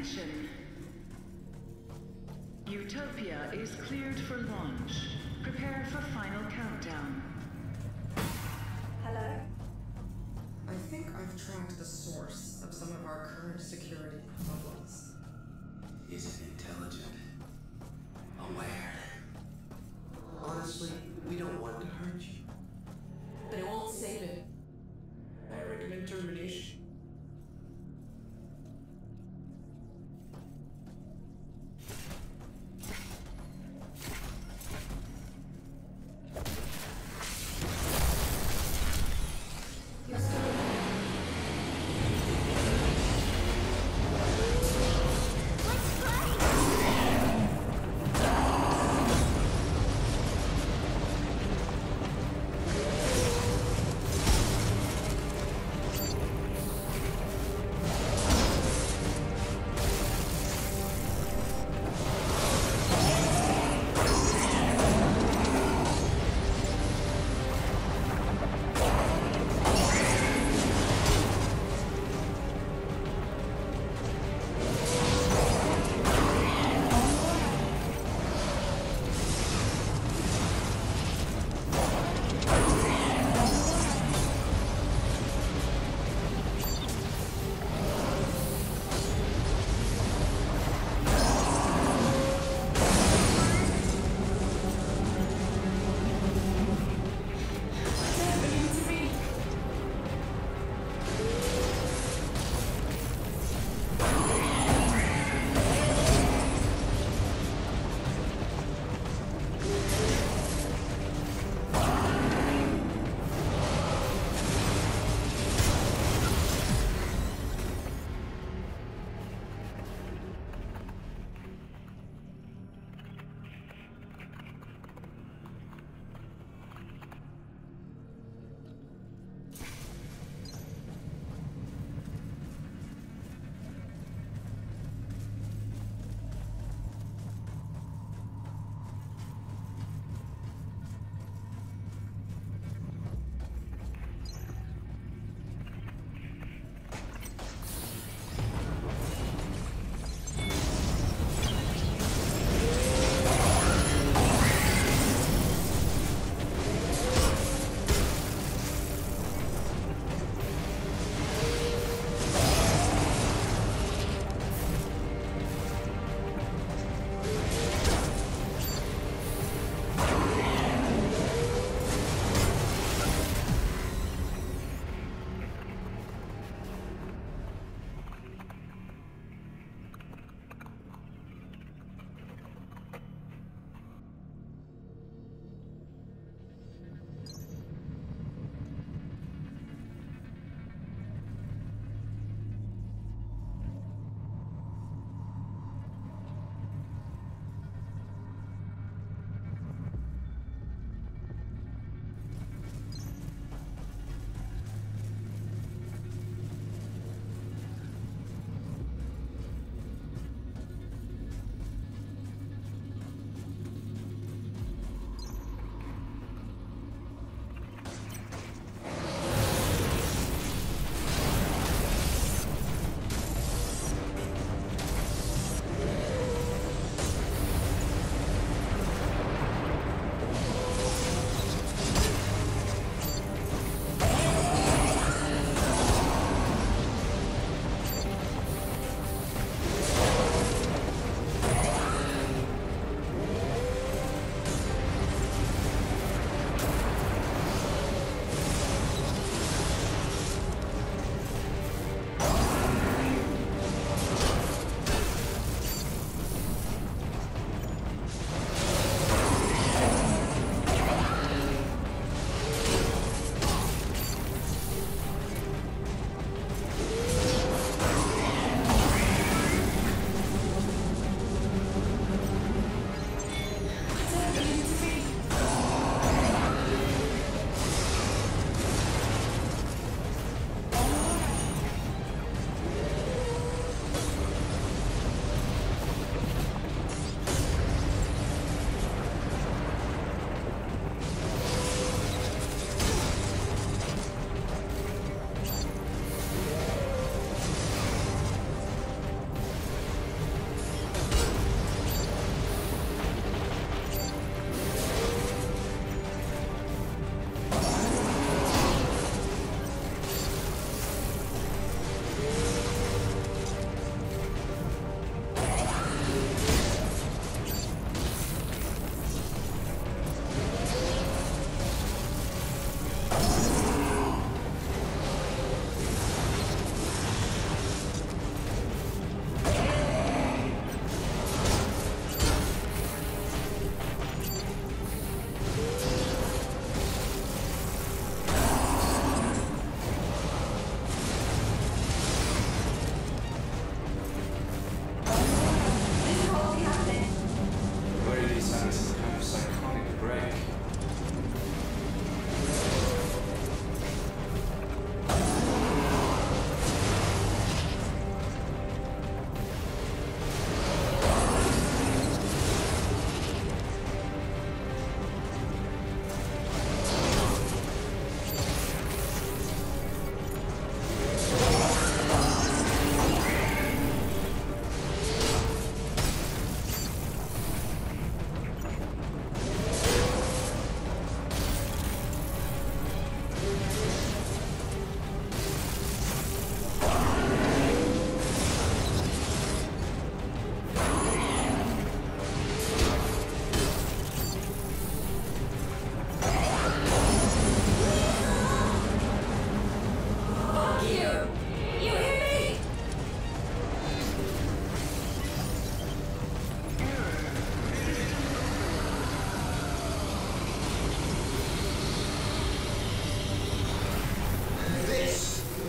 Attention. Utopia is cleared for launch. Prepare for final countdown. Hello? I think I've tracked the source of some of our current security problems. Is it intelligent? Aware? Honestly, we don't want to hurt you. But it won't save it. I recommend termination.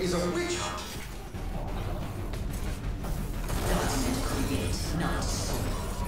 is a witch hunt. Government creates, not destroy.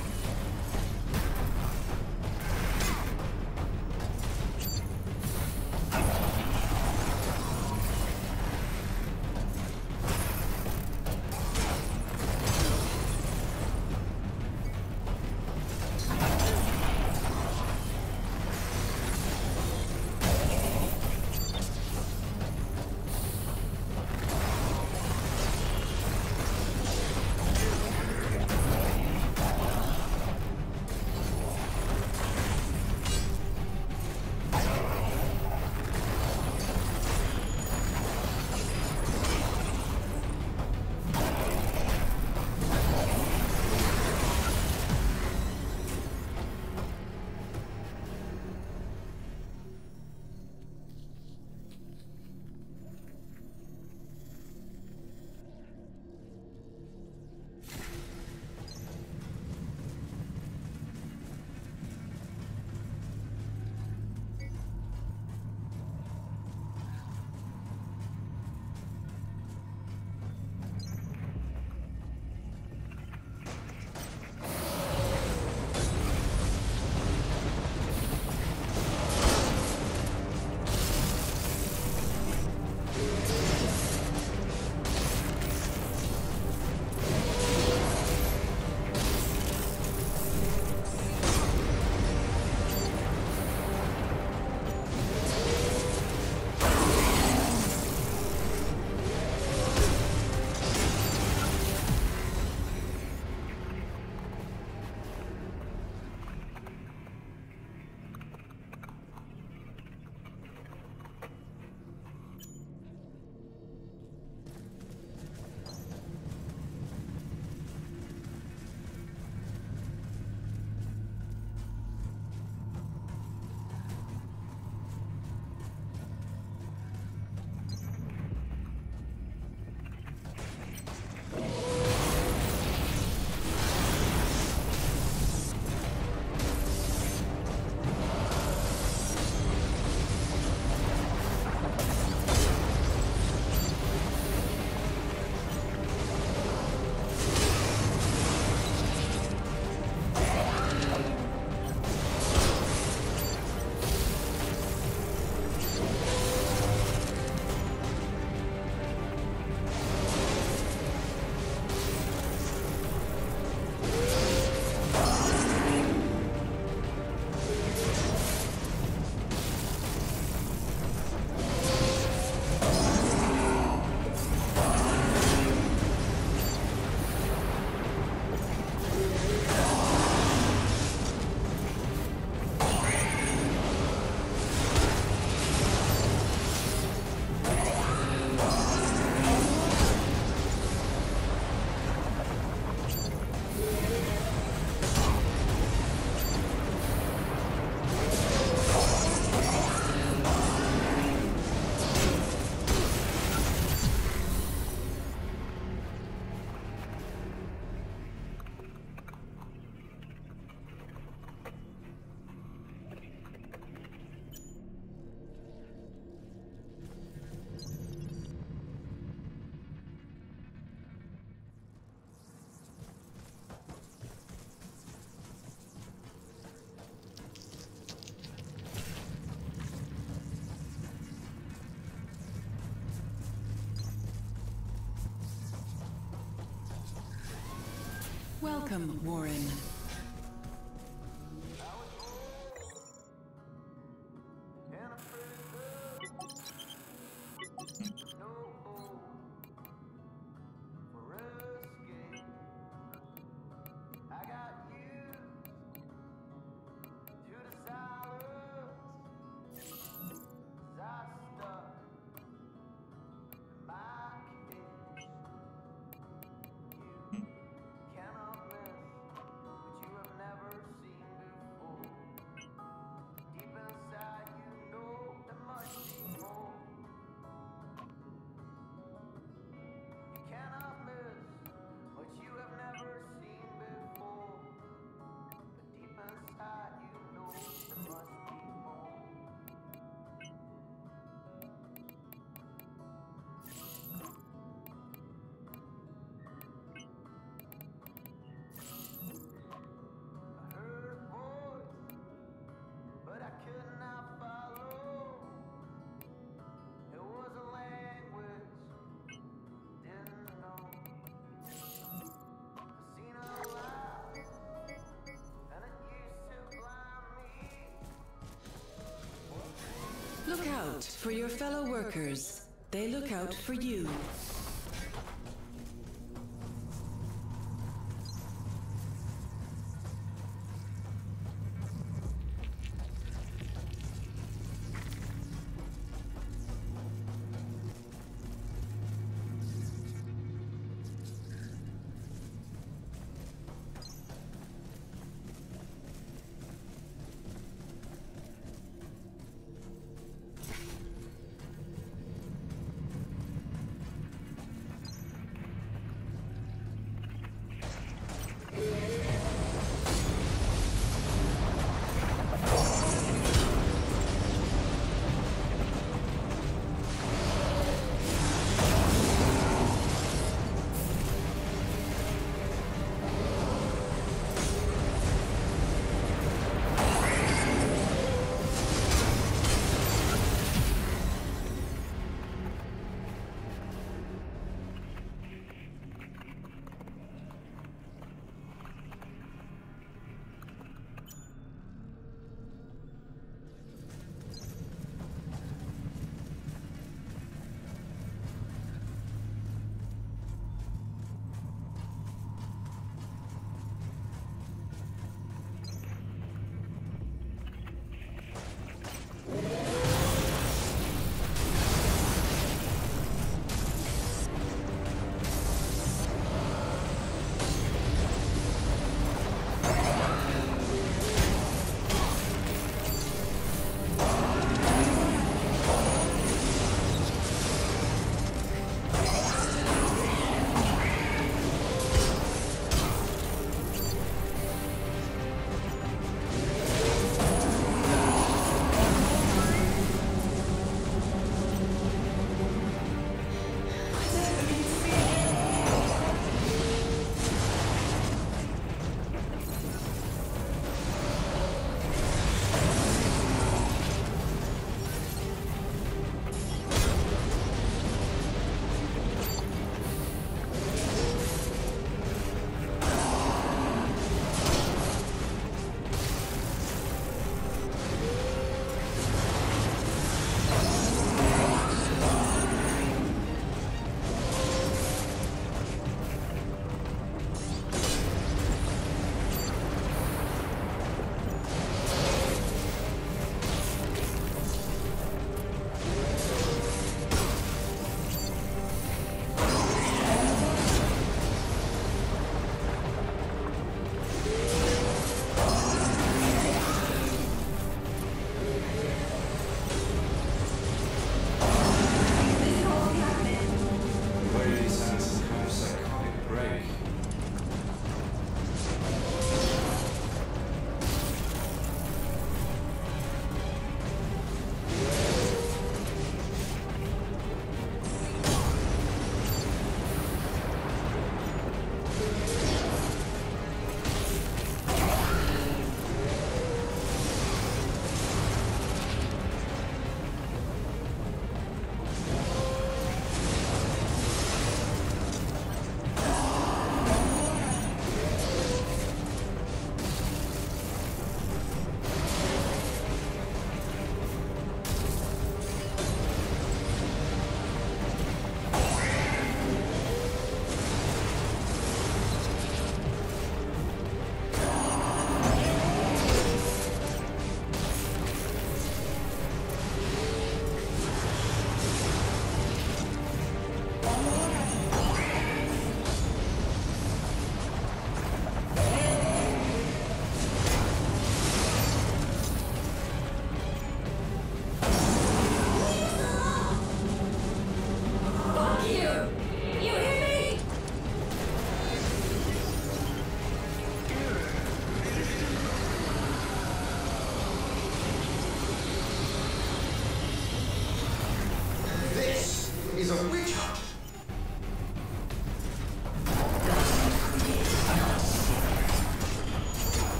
Welcome, Warren. out for your fellow workers. They look out for you.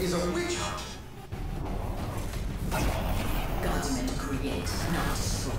is a witch hunt. Gods are meant to create, not destroy.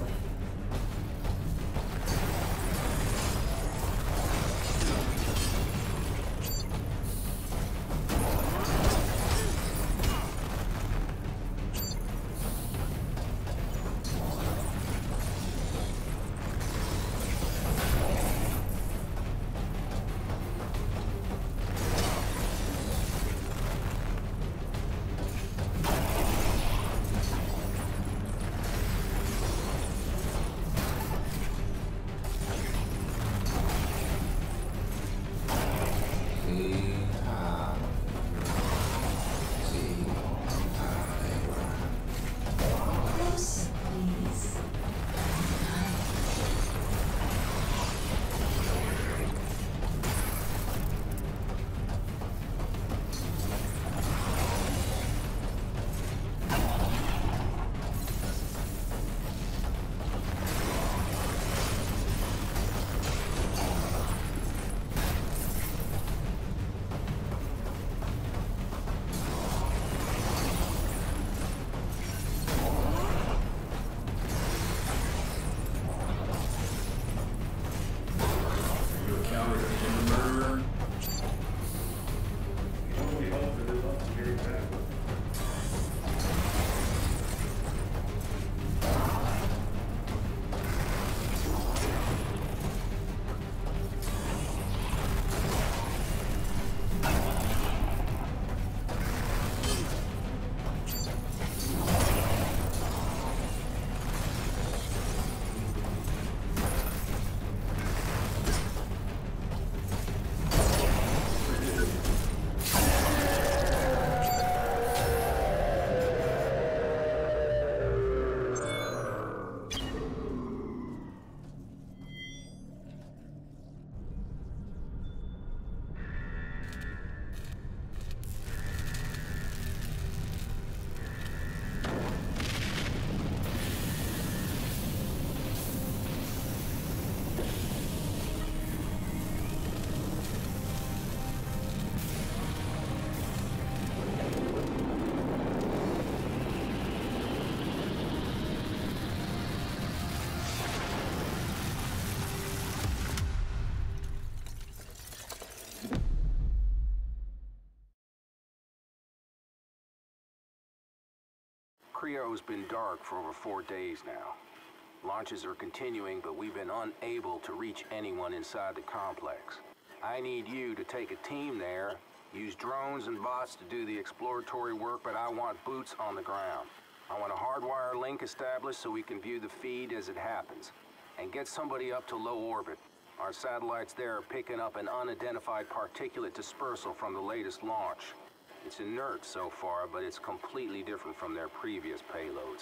Creo's been dark for over four days now. Launches are continuing, but we've been unable to reach anyone inside the complex. I need you to take a team there, use drones and bots to do the exploratory work, but I want boots on the ground. I want a hardwire link established so we can view the feed as it happens. And get somebody up to low orbit. Our satellites there are picking up an unidentified particulate dispersal from the latest launch. It's inert so far, but it's completely different from their previous payloads.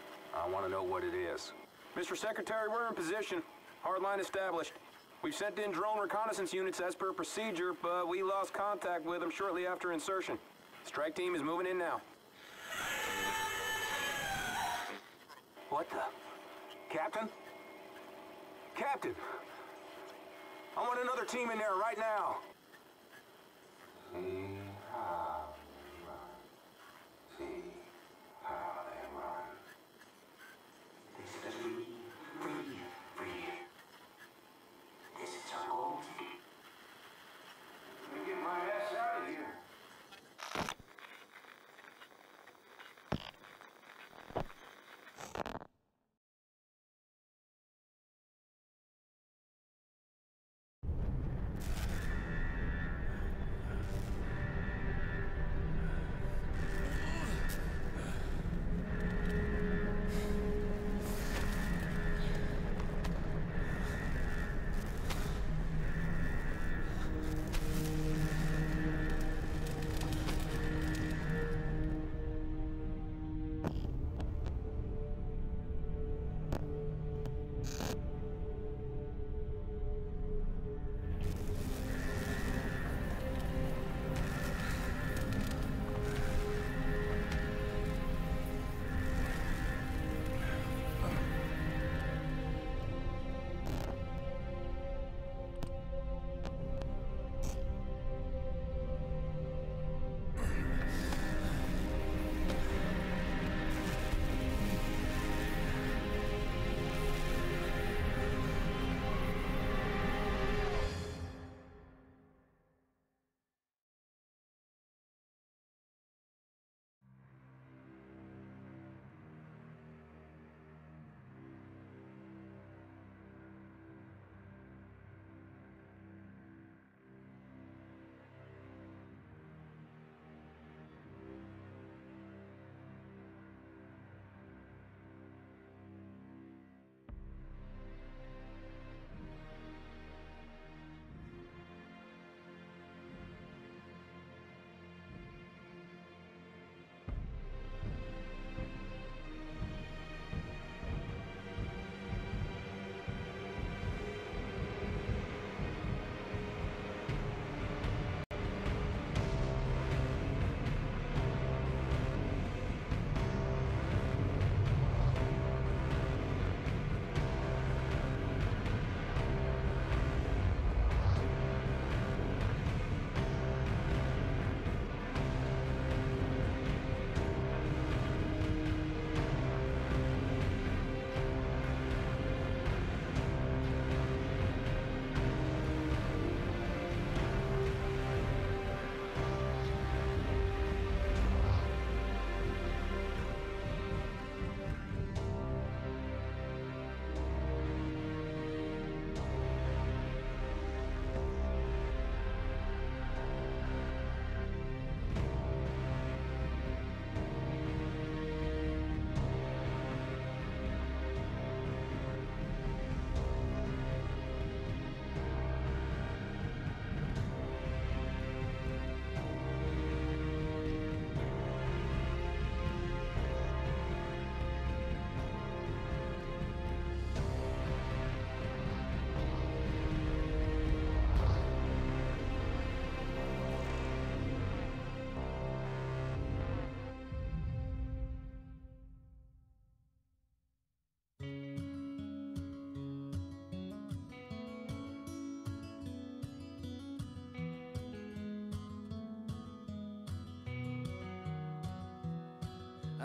I want to know what it is. Mister Secretary, we're in position. Hardline established. We've sent in drone reconnaissance units as per procedure, but we lost contact with them shortly after insertion. Strike team is moving in now. What the? Captain? Captain! I want another team in there right now! See how they run. See how they run. This is free, free, free. This is our goal. Let me get my ass out of here.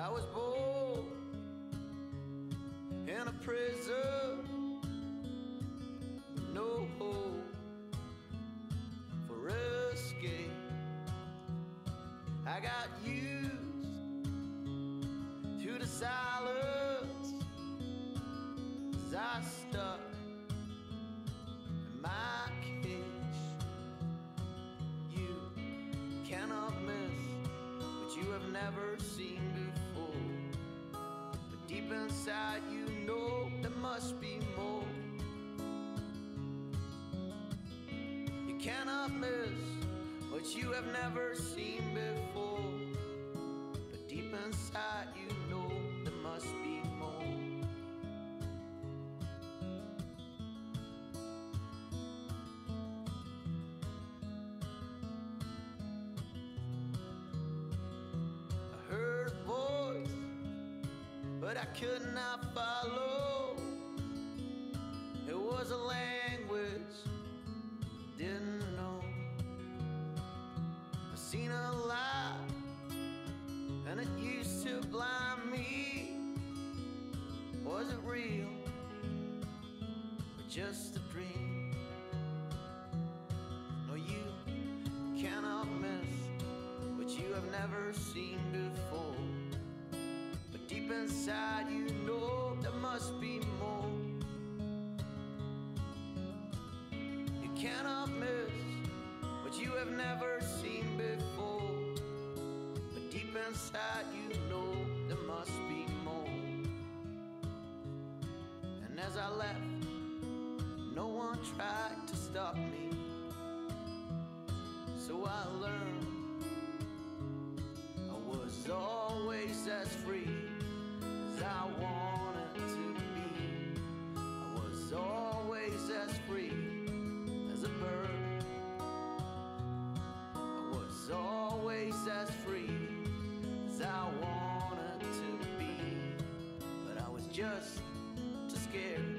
I was born in a prison, no hope for escape. I got used to the silence as I stuck in my cage. You cannot miss what you have never seen before, but deep inside you know there must be more. You cannot miss what you have never seen before, but deep inside you know there must be more. I heard a voice, but I could not follow. It was a language I didn't know. I seen a light, and it used to blind me. Was it real, or just a dream? No, you cannot miss what you have never seen before, but deep inside you know there must be more. You cannot miss what you have never seen before, but deep inside you know there must be more. And as I left, no one tried to stop me, so I learned I was always as free as I wanted to be. I was always as free as a bird. I was always as free as I wanted to be, but I was just too scared